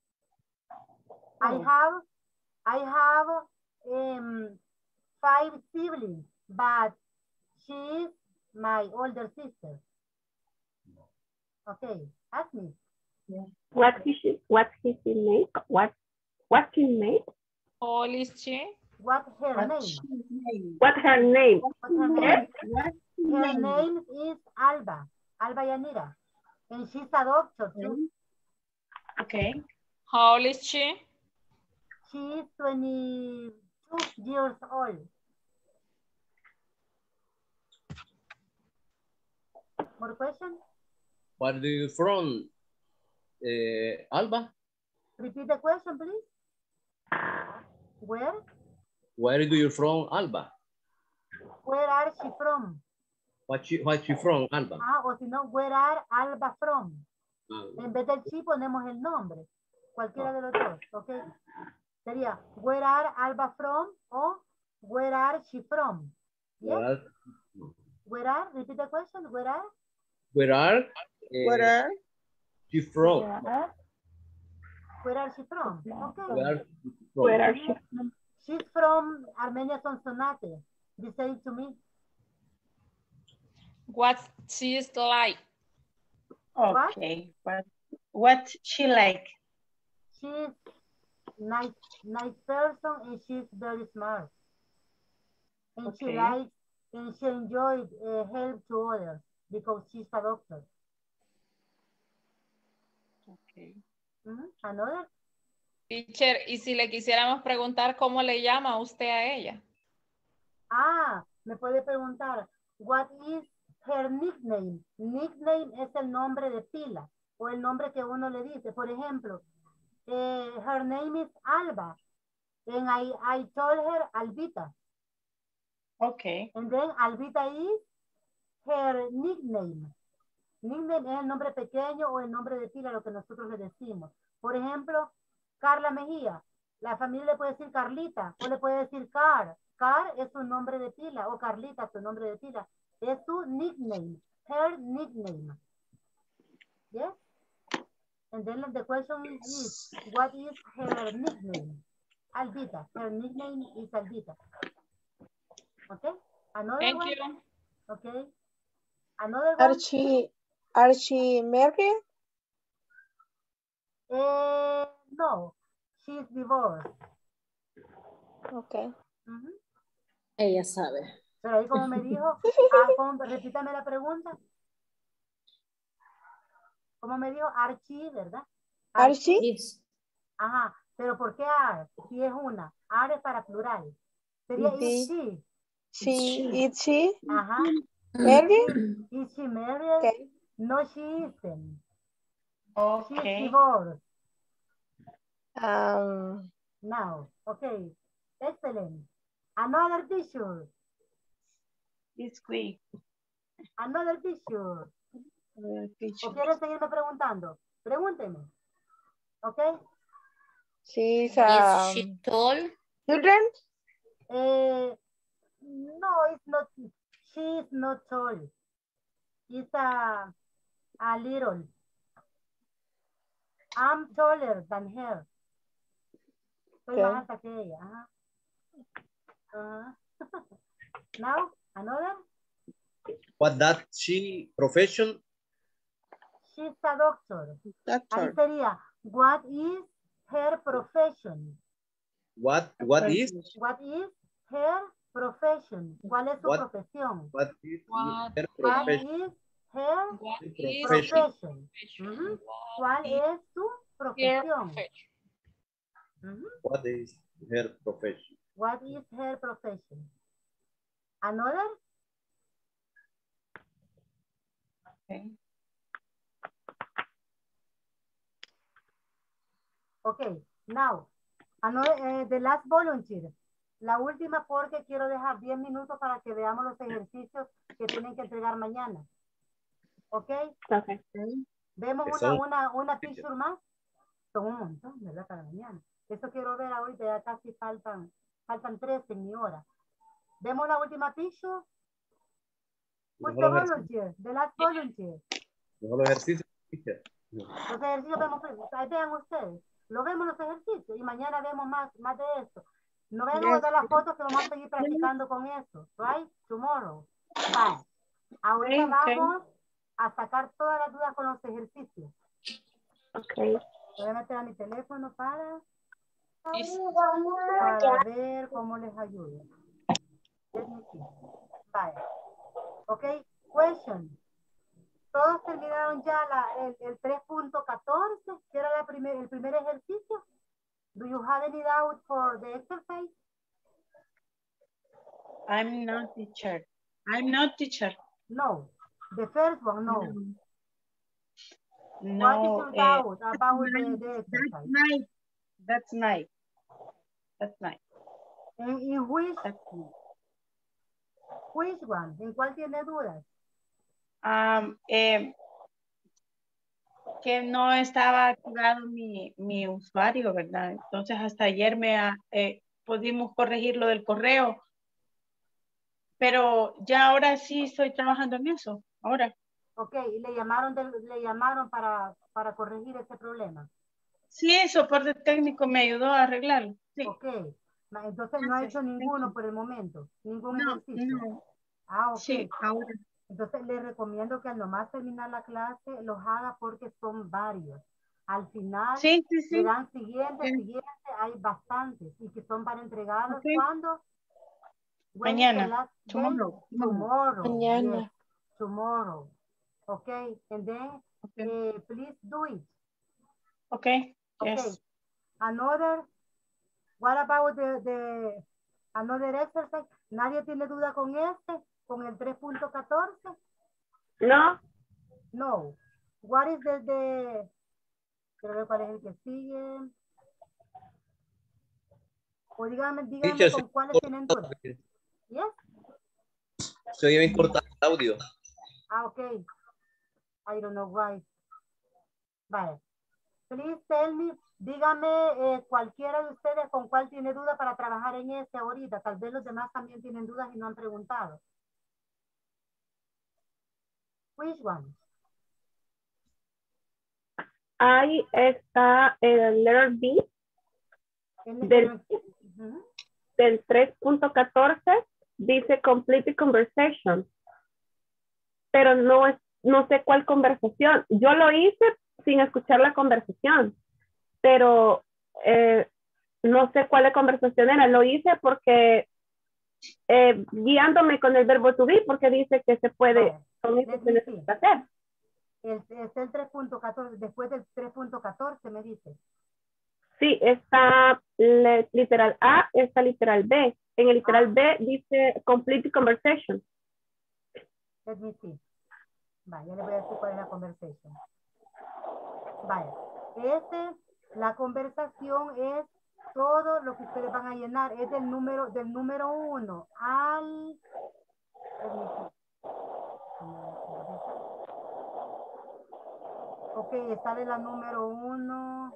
I
Oh.
have, I have um, five siblings, but she's my older sister. Okay, ask me.
What is she, what is his name? What what's his name?
How old is she?
What her
What's
name?
his name?
What her name?
What's her name?
Yes.
What's his
Her
name?
name is Alba, Alba Yanira, and she's a doctor too.
Okay.
How old is she?
She's twenty-two years old. More questions?
Where do you from, uh, Alba?
Repeat the question, please. Where?
Where do you from, Alba?
Where are she from?
What she, what she from, Alba?
Ah, o si no, where are Alba from?
Ah,
En vez del sí ponemos el nombre. Cualquiera de los dos, ¿ok? Sería, where are Alba from? O where are she from? Yes?
where are,
Where are? Repeat the question. Where are?
where are, uh,
are?
she from?
Yeah. Where are she from? Okay.
Where are she from?
Where are she?
She's from Armenia Sonsonate. They say it to me.
What she's like?
Okay. What what she like?
She's nice, nice person, and she's very smart. And she
Okay.
likes and she enjoyed uh, help to others because she's a doctor.
Okay.
Mhm. Another?
Teacher, y si le quisiéramos preguntar cómo le llama usted a ella.
Ah, me puede preguntar, what is her nickname? Nickname es el nombre de pila o el nombre que uno le dice. Por ejemplo, eh, her name is Alba. And I, I told her Albita.
Okay.
And then Albita is her nickname. Nickname es el nombre pequeño o el nombre de pila, lo que nosotros le decimos. Por ejemplo, Carla Mejía. La familia le puede decir Carlita o le puede decir Car. Car es su nombre de pila o Carlita su nombre de pila. Es su nickname. Her nickname. Yes? And then the question is, what is her nickname? Albita. Her nickname is Albita. Okay? Another
Thank
one?
you.
Okay. Another one?
Archie, Archie Mary?
Eh, no. She's divorced.
Okay.
Ujú.
Ella sabe.
Pero ahí como me dijo, ah, ¿cómo? Repítame la pregunta. ¿Cómo me dijo? Archie, ¿verdad?
Archie?
Yes.
Ajá. Pero ¿por qué ar? Si es una. Ar es para plural. Sería is
Sí.
she.
She, is she?
Ajá.
Married?
Is she married?
Okay.
No, she isn't. She's
Okay.
divorced.
Um,
Now, okay. Excellent. Another picture.
This week.
Another picture.
Uh,
¿O
picture.
quieren seguirme preguntando? Pregúntenme. Okay.
she's
Is
um,
she tall?
children?
Eh, no, it's not. She's not tall. It's a, a little. I'm taller than her. Soy
Okay.
más alta que ella. Ajá. Ajá. Now, another.
What that she profession?
She's a doctor. Ahí
Doctor.
sería, what is her profession?
What what is
What is her profession? ¿Cuál es su
What-
profesión?
what is
What,
her
What
profession?
is her
what is
Profession.
profession? Ujú.
What
¿Cuál
is
es su
your
profesión?
profession?
Ujú.
What is her profession?
What is her profession? Another?
Okay.
Okay, now, another, eh, the last volunteer. La última porque quiero dejar diez minutos para que veamos los ejercicios que tienen que entregar mañana. ¿Ok?
Okay.
Vemos
Que
una,
son-
una, una picture más. Son un montón, ¿verdad? Para mañana. Eso quiero ver ahorita, ya casi faltan, faltan tres en mi hora. Vemos la última picture. Who's the
Mejor los ejercicios.
volunteer? The last volunteer.
Mejor los ejercicios. teacher.
Los ejercicios vemos, ahí vean ustedes. Lo vemos los ejercicios y mañana vemos más, más de esto. No vayan a guardar las fotos que vamos a seguir practicando con eso. Right? Tomorrow. Bye. Ahorita
Okay, okay.
vamos a sacar todas las dudas con los ejercicios.
Okay.
Voy a meter a mi teléfono para,
Is-
para ver cómo les ayudo. Let me see. Bye. Ok. Question. ¿Todos terminaron ya la, el, el tres punto catorce? Que era la primer, el primer ejercicio. Do you have any doubt for the exercise?
I'm not teacher. I'm not teacher.
No. The first one, no.
No.
What is your
eh,
doubt about the,
nice.
the
That's
exercise?
nice. That's nice. That's nice.
En, in which,
That's nice.
which one? ¿En cuál tiene dudas?
Um, eh, que no estaba activado mi, mi usuario, ¿verdad? Entonces hasta ayer me ha- eh, pudimos corregir lo del correo, pero ya ahora sí estoy trabajando en eso, ahora.
Ok, y le llamaron, de- le llamaron para, para corregir ese problema.
Sí, el soporte técnico me ayudó a arreglarlo. Sí.
Ok, ma- entonces no ha
Gracias,
hecho
thank
ninguno
you.
por el momento, ningún
No,
ejercicio.
no.
Ah, ok.
Sí, ahora.
Entonces le recomiendo que al nomás terminar la clase los haga porque son varios. Al final
Sí, sí, sí.
le dan siguiente,
Sí.
siguiente, hay bastantes y que son para entregarlos
Ok.
cuando When is the
Mañana.
last day?
Tomorrow.
Tomorrow.
Mañana.
Yes, tomorrow. Okay, and then
Okay.
eh, please do it.
Okay.
Okay.
Yes.
Another, what about the, the another exercise? ¿Nadie tiene duda con este? ¿Con el tres punto catorce?
No.
No. What is the, the, quiero ver cuál es el que sigue. O dígame, dígame
Teacher,
con
sí.
cuáles tienen dudas. Yes?
Se oye bien cortado el audio.
Ah, ok. I don't know why. Vale. Please tell me, dígame eh, cualquiera de ustedes con cuál tiene duda para trabajar en este ahorita. Tal vez los demás también tienen dudas y no han preguntado. Which one?
Ahí está el letter B
El-
del,
Ujú.
del tres punto catorce. Dice complete conversation. Pero no, es, no sé cuál conversación. Yo lo hice sin escuchar la conversación. Pero eh, no sé cuál conversación era. Lo hice porque eh, guiándome con el verbo to be, porque dice que se puede,
Vale.
con eso
Let
se
me
necesita hacer.
El, es el tres punto catorce, después del tres punto catorce me dice.
Sí, está le- literal A, está literal B. En el literal B dice complete conversation.
Let me see. Vaya, le voy a decir cuál es la conversation. Vaya, este, la conversación es todo lo que ustedes van a llenar. Es del número, del número uno al... Let me see. Ok, sale la número uno.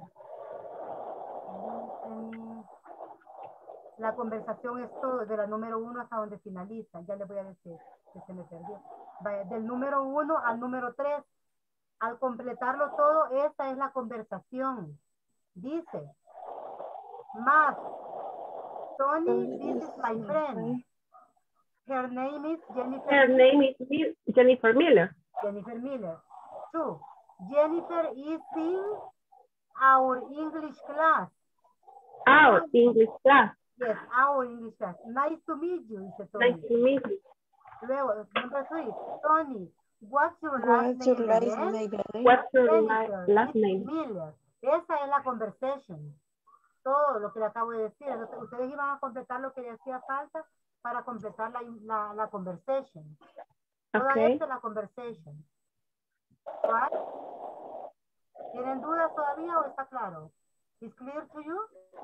La conversación es todo, de la número uno hasta donde finaliza. Ya le voy a decir que se me perdió. Vaya, del número uno al número tres. Al completarlo todo, esta es la conversación. Dice, Matt, Tony, this is my friend. Her name is Jennifer.
Her name is Mi- Jennifer Miller.
Jennifer Miller. Two, Jennifer is in our English class.
Our English class.
Yes, our English class. Nice to meet you, dice Tony.
Nice to meet you.
Luego, number three, Tony, what's your last
What's your
name
last
again?
name again?
What's your la-
Jennifer,
last
it's
name?
Miller. Esa es la conversation. Todo lo que le acabo de decir. Entonces, ustedes iban a completar lo que le hacía falta para completar la, la, la conversation. Toda
Okay.
esta es la conversation. Right? ¿Tienen dudas todavía o está claro? Is clear to you?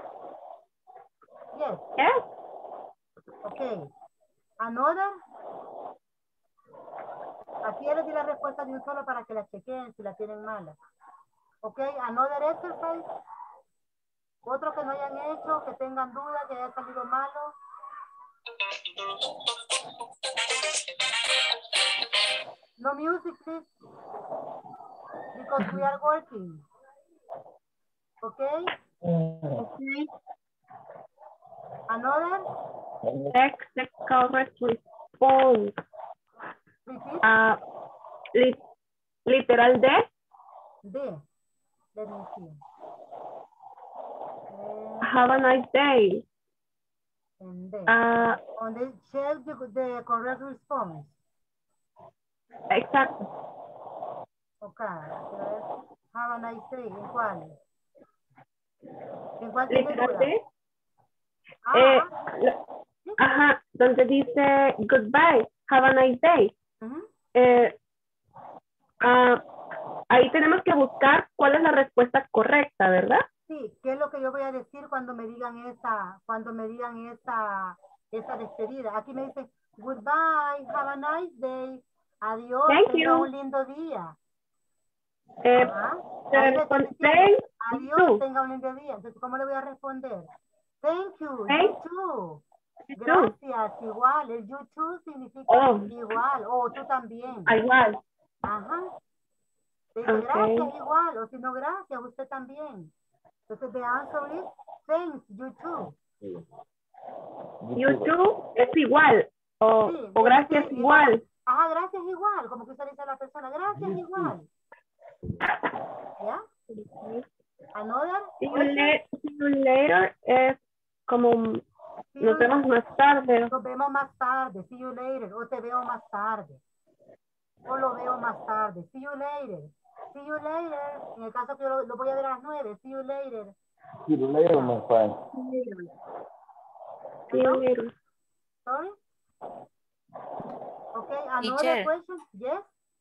Yes.
Yes.
Okay. Another. Aquí les di la respuesta de un solo para que la chequeen si la tienen mala. Ok, another exercise. Otro que no hayan hecho, que tengan duda, que haya salido malo. No music, please. Because we are working. Ok.
Okay.
Another.
Text the correct response.
Repeat.
Uh, li- literal D.
D. Let me see.
Have a nice day.
And D.
Uh,
On the check the, the correct response.
exacto.
Ok. Have a nice day. ¿En cuál? ¿En cuál tiene
Literal
duda?
D.
Ah,
Eh, lo- ajá, donde dice goodbye, have a nice day.
uh-huh.
Eh, ah, ahí tenemos que buscar cuál es la respuesta correcta, ¿verdad?
Sí, ¿qué es lo que yo voy a decir cuando me digan esa, cuando me digan esa, esa despedida? Aquí me dicen, goodbye, have a nice day, adiós,
Thank
tenga
you.
un lindo día.
Eh,
Ajá.
te
Ahí me están
respon-
diciendo,
thank
adiós,
you.
tenga un lindo día. Entonces, ¿cómo le voy a responder? Thank you,
Thank
you too.
you too.
Gracias, igual. El you too significa
Oh.
igual, o tú también.
Ah, igual.
Ajá. Te dice,
Okay.
gracias, igual, o si no, gracias, usted también. Entonces, the answer is, thanks, you too.
You too es igual. O,
Sí,
o gracias
sí,
igual.
Ajá, gracias igual, como que usted dice a la persona, gracias igual. ¿Ya? Another
See you,
question?
la- see you later es como
See
nos
you-
vemos más tarde.
Nos vemos más tarde, see you later, o te veo más tarde. O lo veo más tarde, see you later. See you later, en el caso que yo lo, lo voy a ver a las nueve, see you later.
See you later, my friend.
See you later.
Sorry? Okay, another
Teacher.
question? Yes?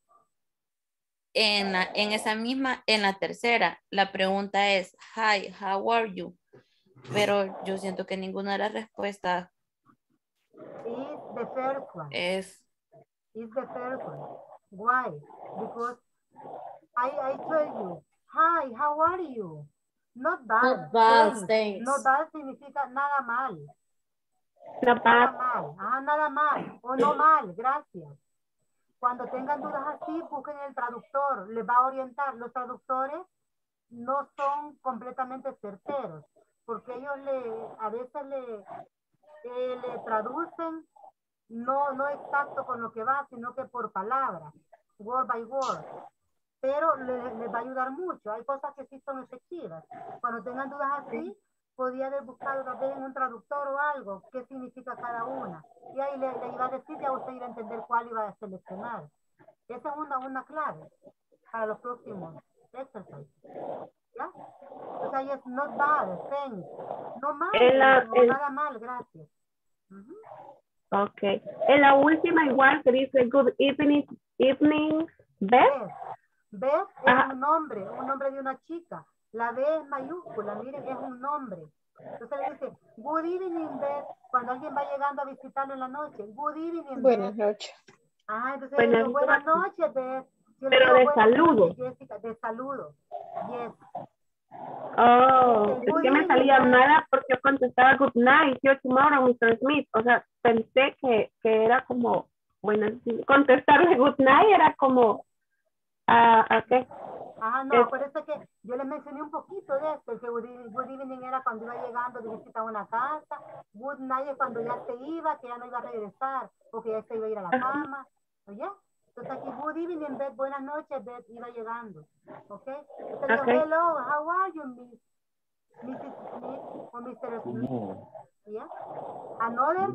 En, la- en esa misma, en la tercera, la pregunta es, hi, how are you? Pero yo siento que ninguna de las respuestas.
Is The first one.
Es.
It's the first one. Why? Because I, I told you, hi, how are you? Not bad.
Not bad,
Thanks.
thanks.
Not bad significa nada mal.
Not
Nada
bad.
mal. Ah, nada mal. O no mal, gracias. Cuando tengan dudas así, busquen el traductor. Les va a orientar. Los traductores no son completamente certeros, porque ellos le, a veces le, eh, le traducen no, no exacto con lo que va, sino que por palabras, word by word. Pero les le va a ayudar mucho. Hay cosas que sí son efectivas. Cuando tengan dudas así, podría haber buscado tal vez en un traductor o algo, qué significa cada una. Y ahí le, le iba a decir, ya usted iba a entender cuál iba a seleccionar. Esa es una, una clave para los próximos exercises. ¿Ya? O sea, es not bad, thanks. No mal,
En la-
no
en-
nada mal, gracias. Ujú.
Ok. En la última igual que dice good evening, evening, Beth.
Beth. Beth es
Ajá.
un nombre, un nombre de una chica. La B es mayúscula, miren, es un nombre. Entonces le dice, good evening, Beth, cuando alguien va llegando a visitarlo en la noche. Good evening,
Buenas
Beth.
noches.
Ajá, entonces
Buenas
yo digo, buenas
noches.
noches, Beth. Yo le
Pero
digo,
de
buenas
saludo.
noches, Jessica, de saludo. Yes.
Oh,
Dice,
es
good
que me
evening,
salía
Beth.
nada porque yo contestaba good night, see you tomorrow, mister Smith. O sea, pensé que, que era como, bueno, contestarle good night era como, ¿a a qué?
Ajá, no,
Es-
acuérdense que yo les mencioné un poquito de esto, que good evening, good evening era cuando iba llegando de visita a una casa, good night es cuando ya se iba, que ya no iba a regresar, o que ya se iba a ir a la cama, ¿oye? Entonces aquí, good evening, Beth, buenas noches, Beth, iba llegando, ¿ok? Entonces digo,
Ok.
hello, how are you, Miss, missus Smith, o mister Smith, ¿yeah? Another,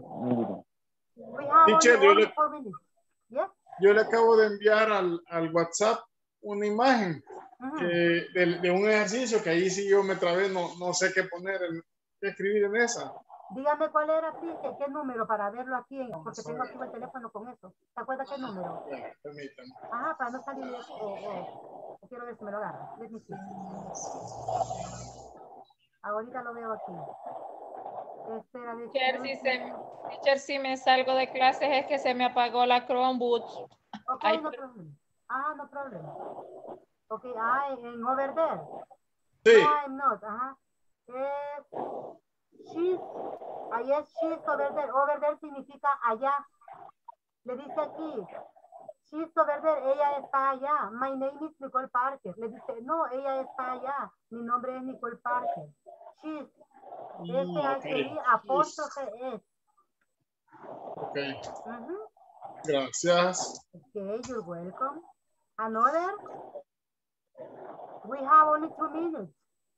we have
Teacher,
only,
yo
only
le-
four minutes, ¿yeah?
Yo le acabo de enviar al, al WhatsApp una imagen
Ujú.
eh, de, de un ejercicio que ahí sí yo me trabé, no, no sé qué poner, en, qué escribir en esa.
Dígame cuál era, please, qué, qué número para verlo aquí, en- porque tengo aquí el teléfono con eso. ¿Se acuerda qué número?
Ya, permítame.
Ajá, para no salir de eso. O, o- o quiero ver si me lo agarra. Let me see. Ahorita lo veo aquí. Espera, de
Teacher, si, se, teacher, si me salgo de clases es que se me apagó la Chromebook.
Ok,
Ay,
no problem. Ah, no problem. Ok, ah, en, en over there.
Sí.
No, I'm not. Ajá. Eh, she's, ahí es she's over there. Over there significa allá. Le dice aquí, she's over there, ella está allá. My name is Nicole Parker. Le dice, no, ella está allá. Mi nombre es Nicole Parker. She's, S H I apóstrofe S.
Ok,
Ujú.
gracias.
Okay, you're welcome. Another? We have only two minutes.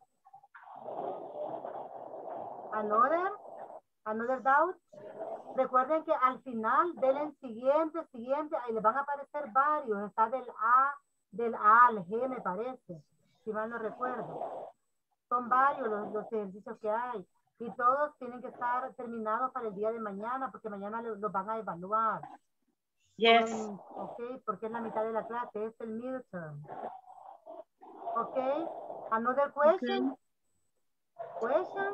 Another? Another doubt? Recuerden que al final del siguiente, siguiente, ahí les van a aparecer varios. Está del A, del A al G, me parece. Si mal no recuerdo. Son varios los, los ejercicios que hay. Y todos tienen que estar terminados para el día de mañana, porque mañana los, los van a evaluar.
Yes.
Um, ok, porque es la mitad de la clase, es el midterm. Ok, another question? Question?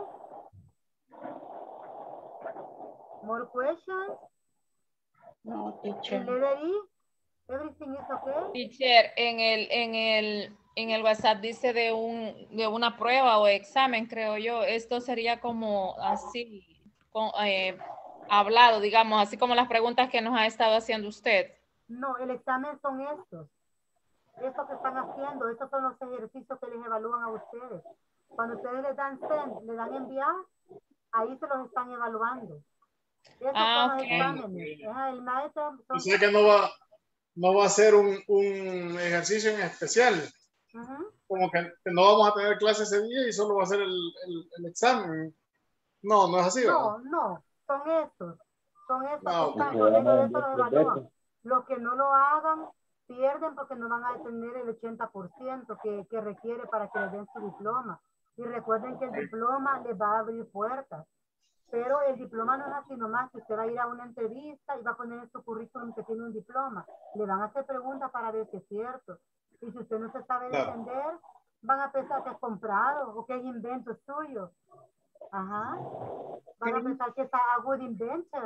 More questions?
No,
In
teacher.
letter E, everything is okay?
Teacher, en el, en el, en el WhatsApp dice de un, de una prueba o examen, creo yo. Esto sería como así, con, eh, hablado, digamos, así como las preguntas que nos ha estado haciendo usted.
No, el examen son estos. Estos que están haciendo, estos son los ejercicios que les evalúan a ustedes. Cuando ustedes les dan send, le dan enviar, ahí se los están evaluando. Esos
Ah,
son los
ok.
exámenes. Ajá, el midterm son-
O sea que no va, no va a ser un, un ejercicio en especial.
Ujú.
Como que, que no vamos a tener clase ese día y solo va a ser el, el, el examen. No, no es así, ¿verdad?
No, no, son estos. Son estos
Ah,
que
ok.
están, por medio de eso los evalúan. Los que no lo hagan, pierden porque no van a tener el ochenta por ciento que, que requiere para que les den su diploma. Y recuerden que el diploma les va a abrir puertas. Pero el diploma no es así nomás, que usted va a ir a una entrevista y va a poner en su currículum que tiene un diploma. Le van a hacer preguntas para ver si es cierto. Y si usted no se sabe
Claro.
defender, van a pensar que es comprado o que es invento suyo. Ajá. Van a pensar que está a good inventor.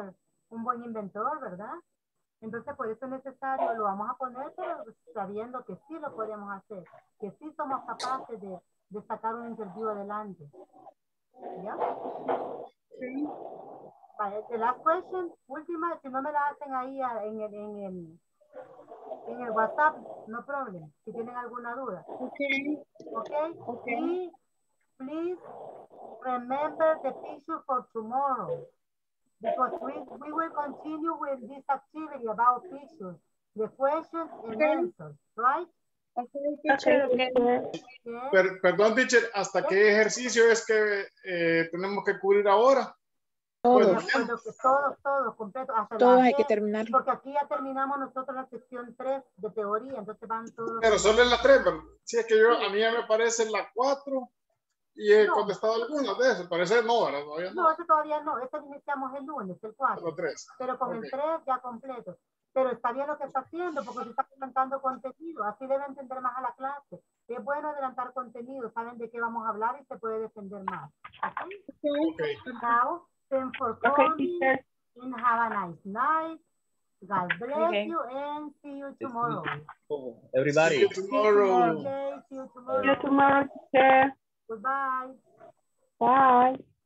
un buen inventor, ¿verdad? Entonces, por eso es necesario, lo vamos a poner, pero sabiendo que sí lo podemos hacer, que sí somos capaces de, de sacar un interview adelante. ¿Ya? Sí. Vale, the last question, última, si no me la hacen ahí a- en el, en el, en el WhatsApp, no problem, si tienen alguna duda.
Okay.
Okay?
Okay.
Y please remember the picture for tomorrow. Because we, we will continue with this activity about pictures, the questions and
Okay.
answers, right?
Okay, teacher, okay.
Yes.
Per- perdón, teacher, ¿hasta qué ejercicio es que eh, tenemos que cubrir ahora? Pues,
Todos,
De acuerdo que todos, todos, completo, hasta
todos
la
hay que
D,
terminar.
porque aquí ya terminamos nosotros la sección tres de teoría, entonces van todos.
pero solo en la tres, ¿verdad? Sí, es que yo, a mí ya me parece la cuatro y he
No.
contestado algunas de esas. Parece no, ¿verdad? Todavía no.
No, ese todavía no, ese iniciamos el lunes, el cuatro.
Solo tres.
Pero con
Ok.
el tres ya completo. Pero está bien lo que está haciendo, porque se está comentando contenido, así debe entender más a la clase. Es bueno adelantar contenido, saben de qué vamos a hablar y se puede defender más. ¿Ok?
Okay.
Now, thank for
Okay,
coming,
teacher.
and have a nice night. God bless
Okay.
you, and see you tomorrow.
Oh, everybody.
See you tomorrow.
Okay, see you
See
tomorrow.
you tomorrow, teacher.
Goodbye.
Bye.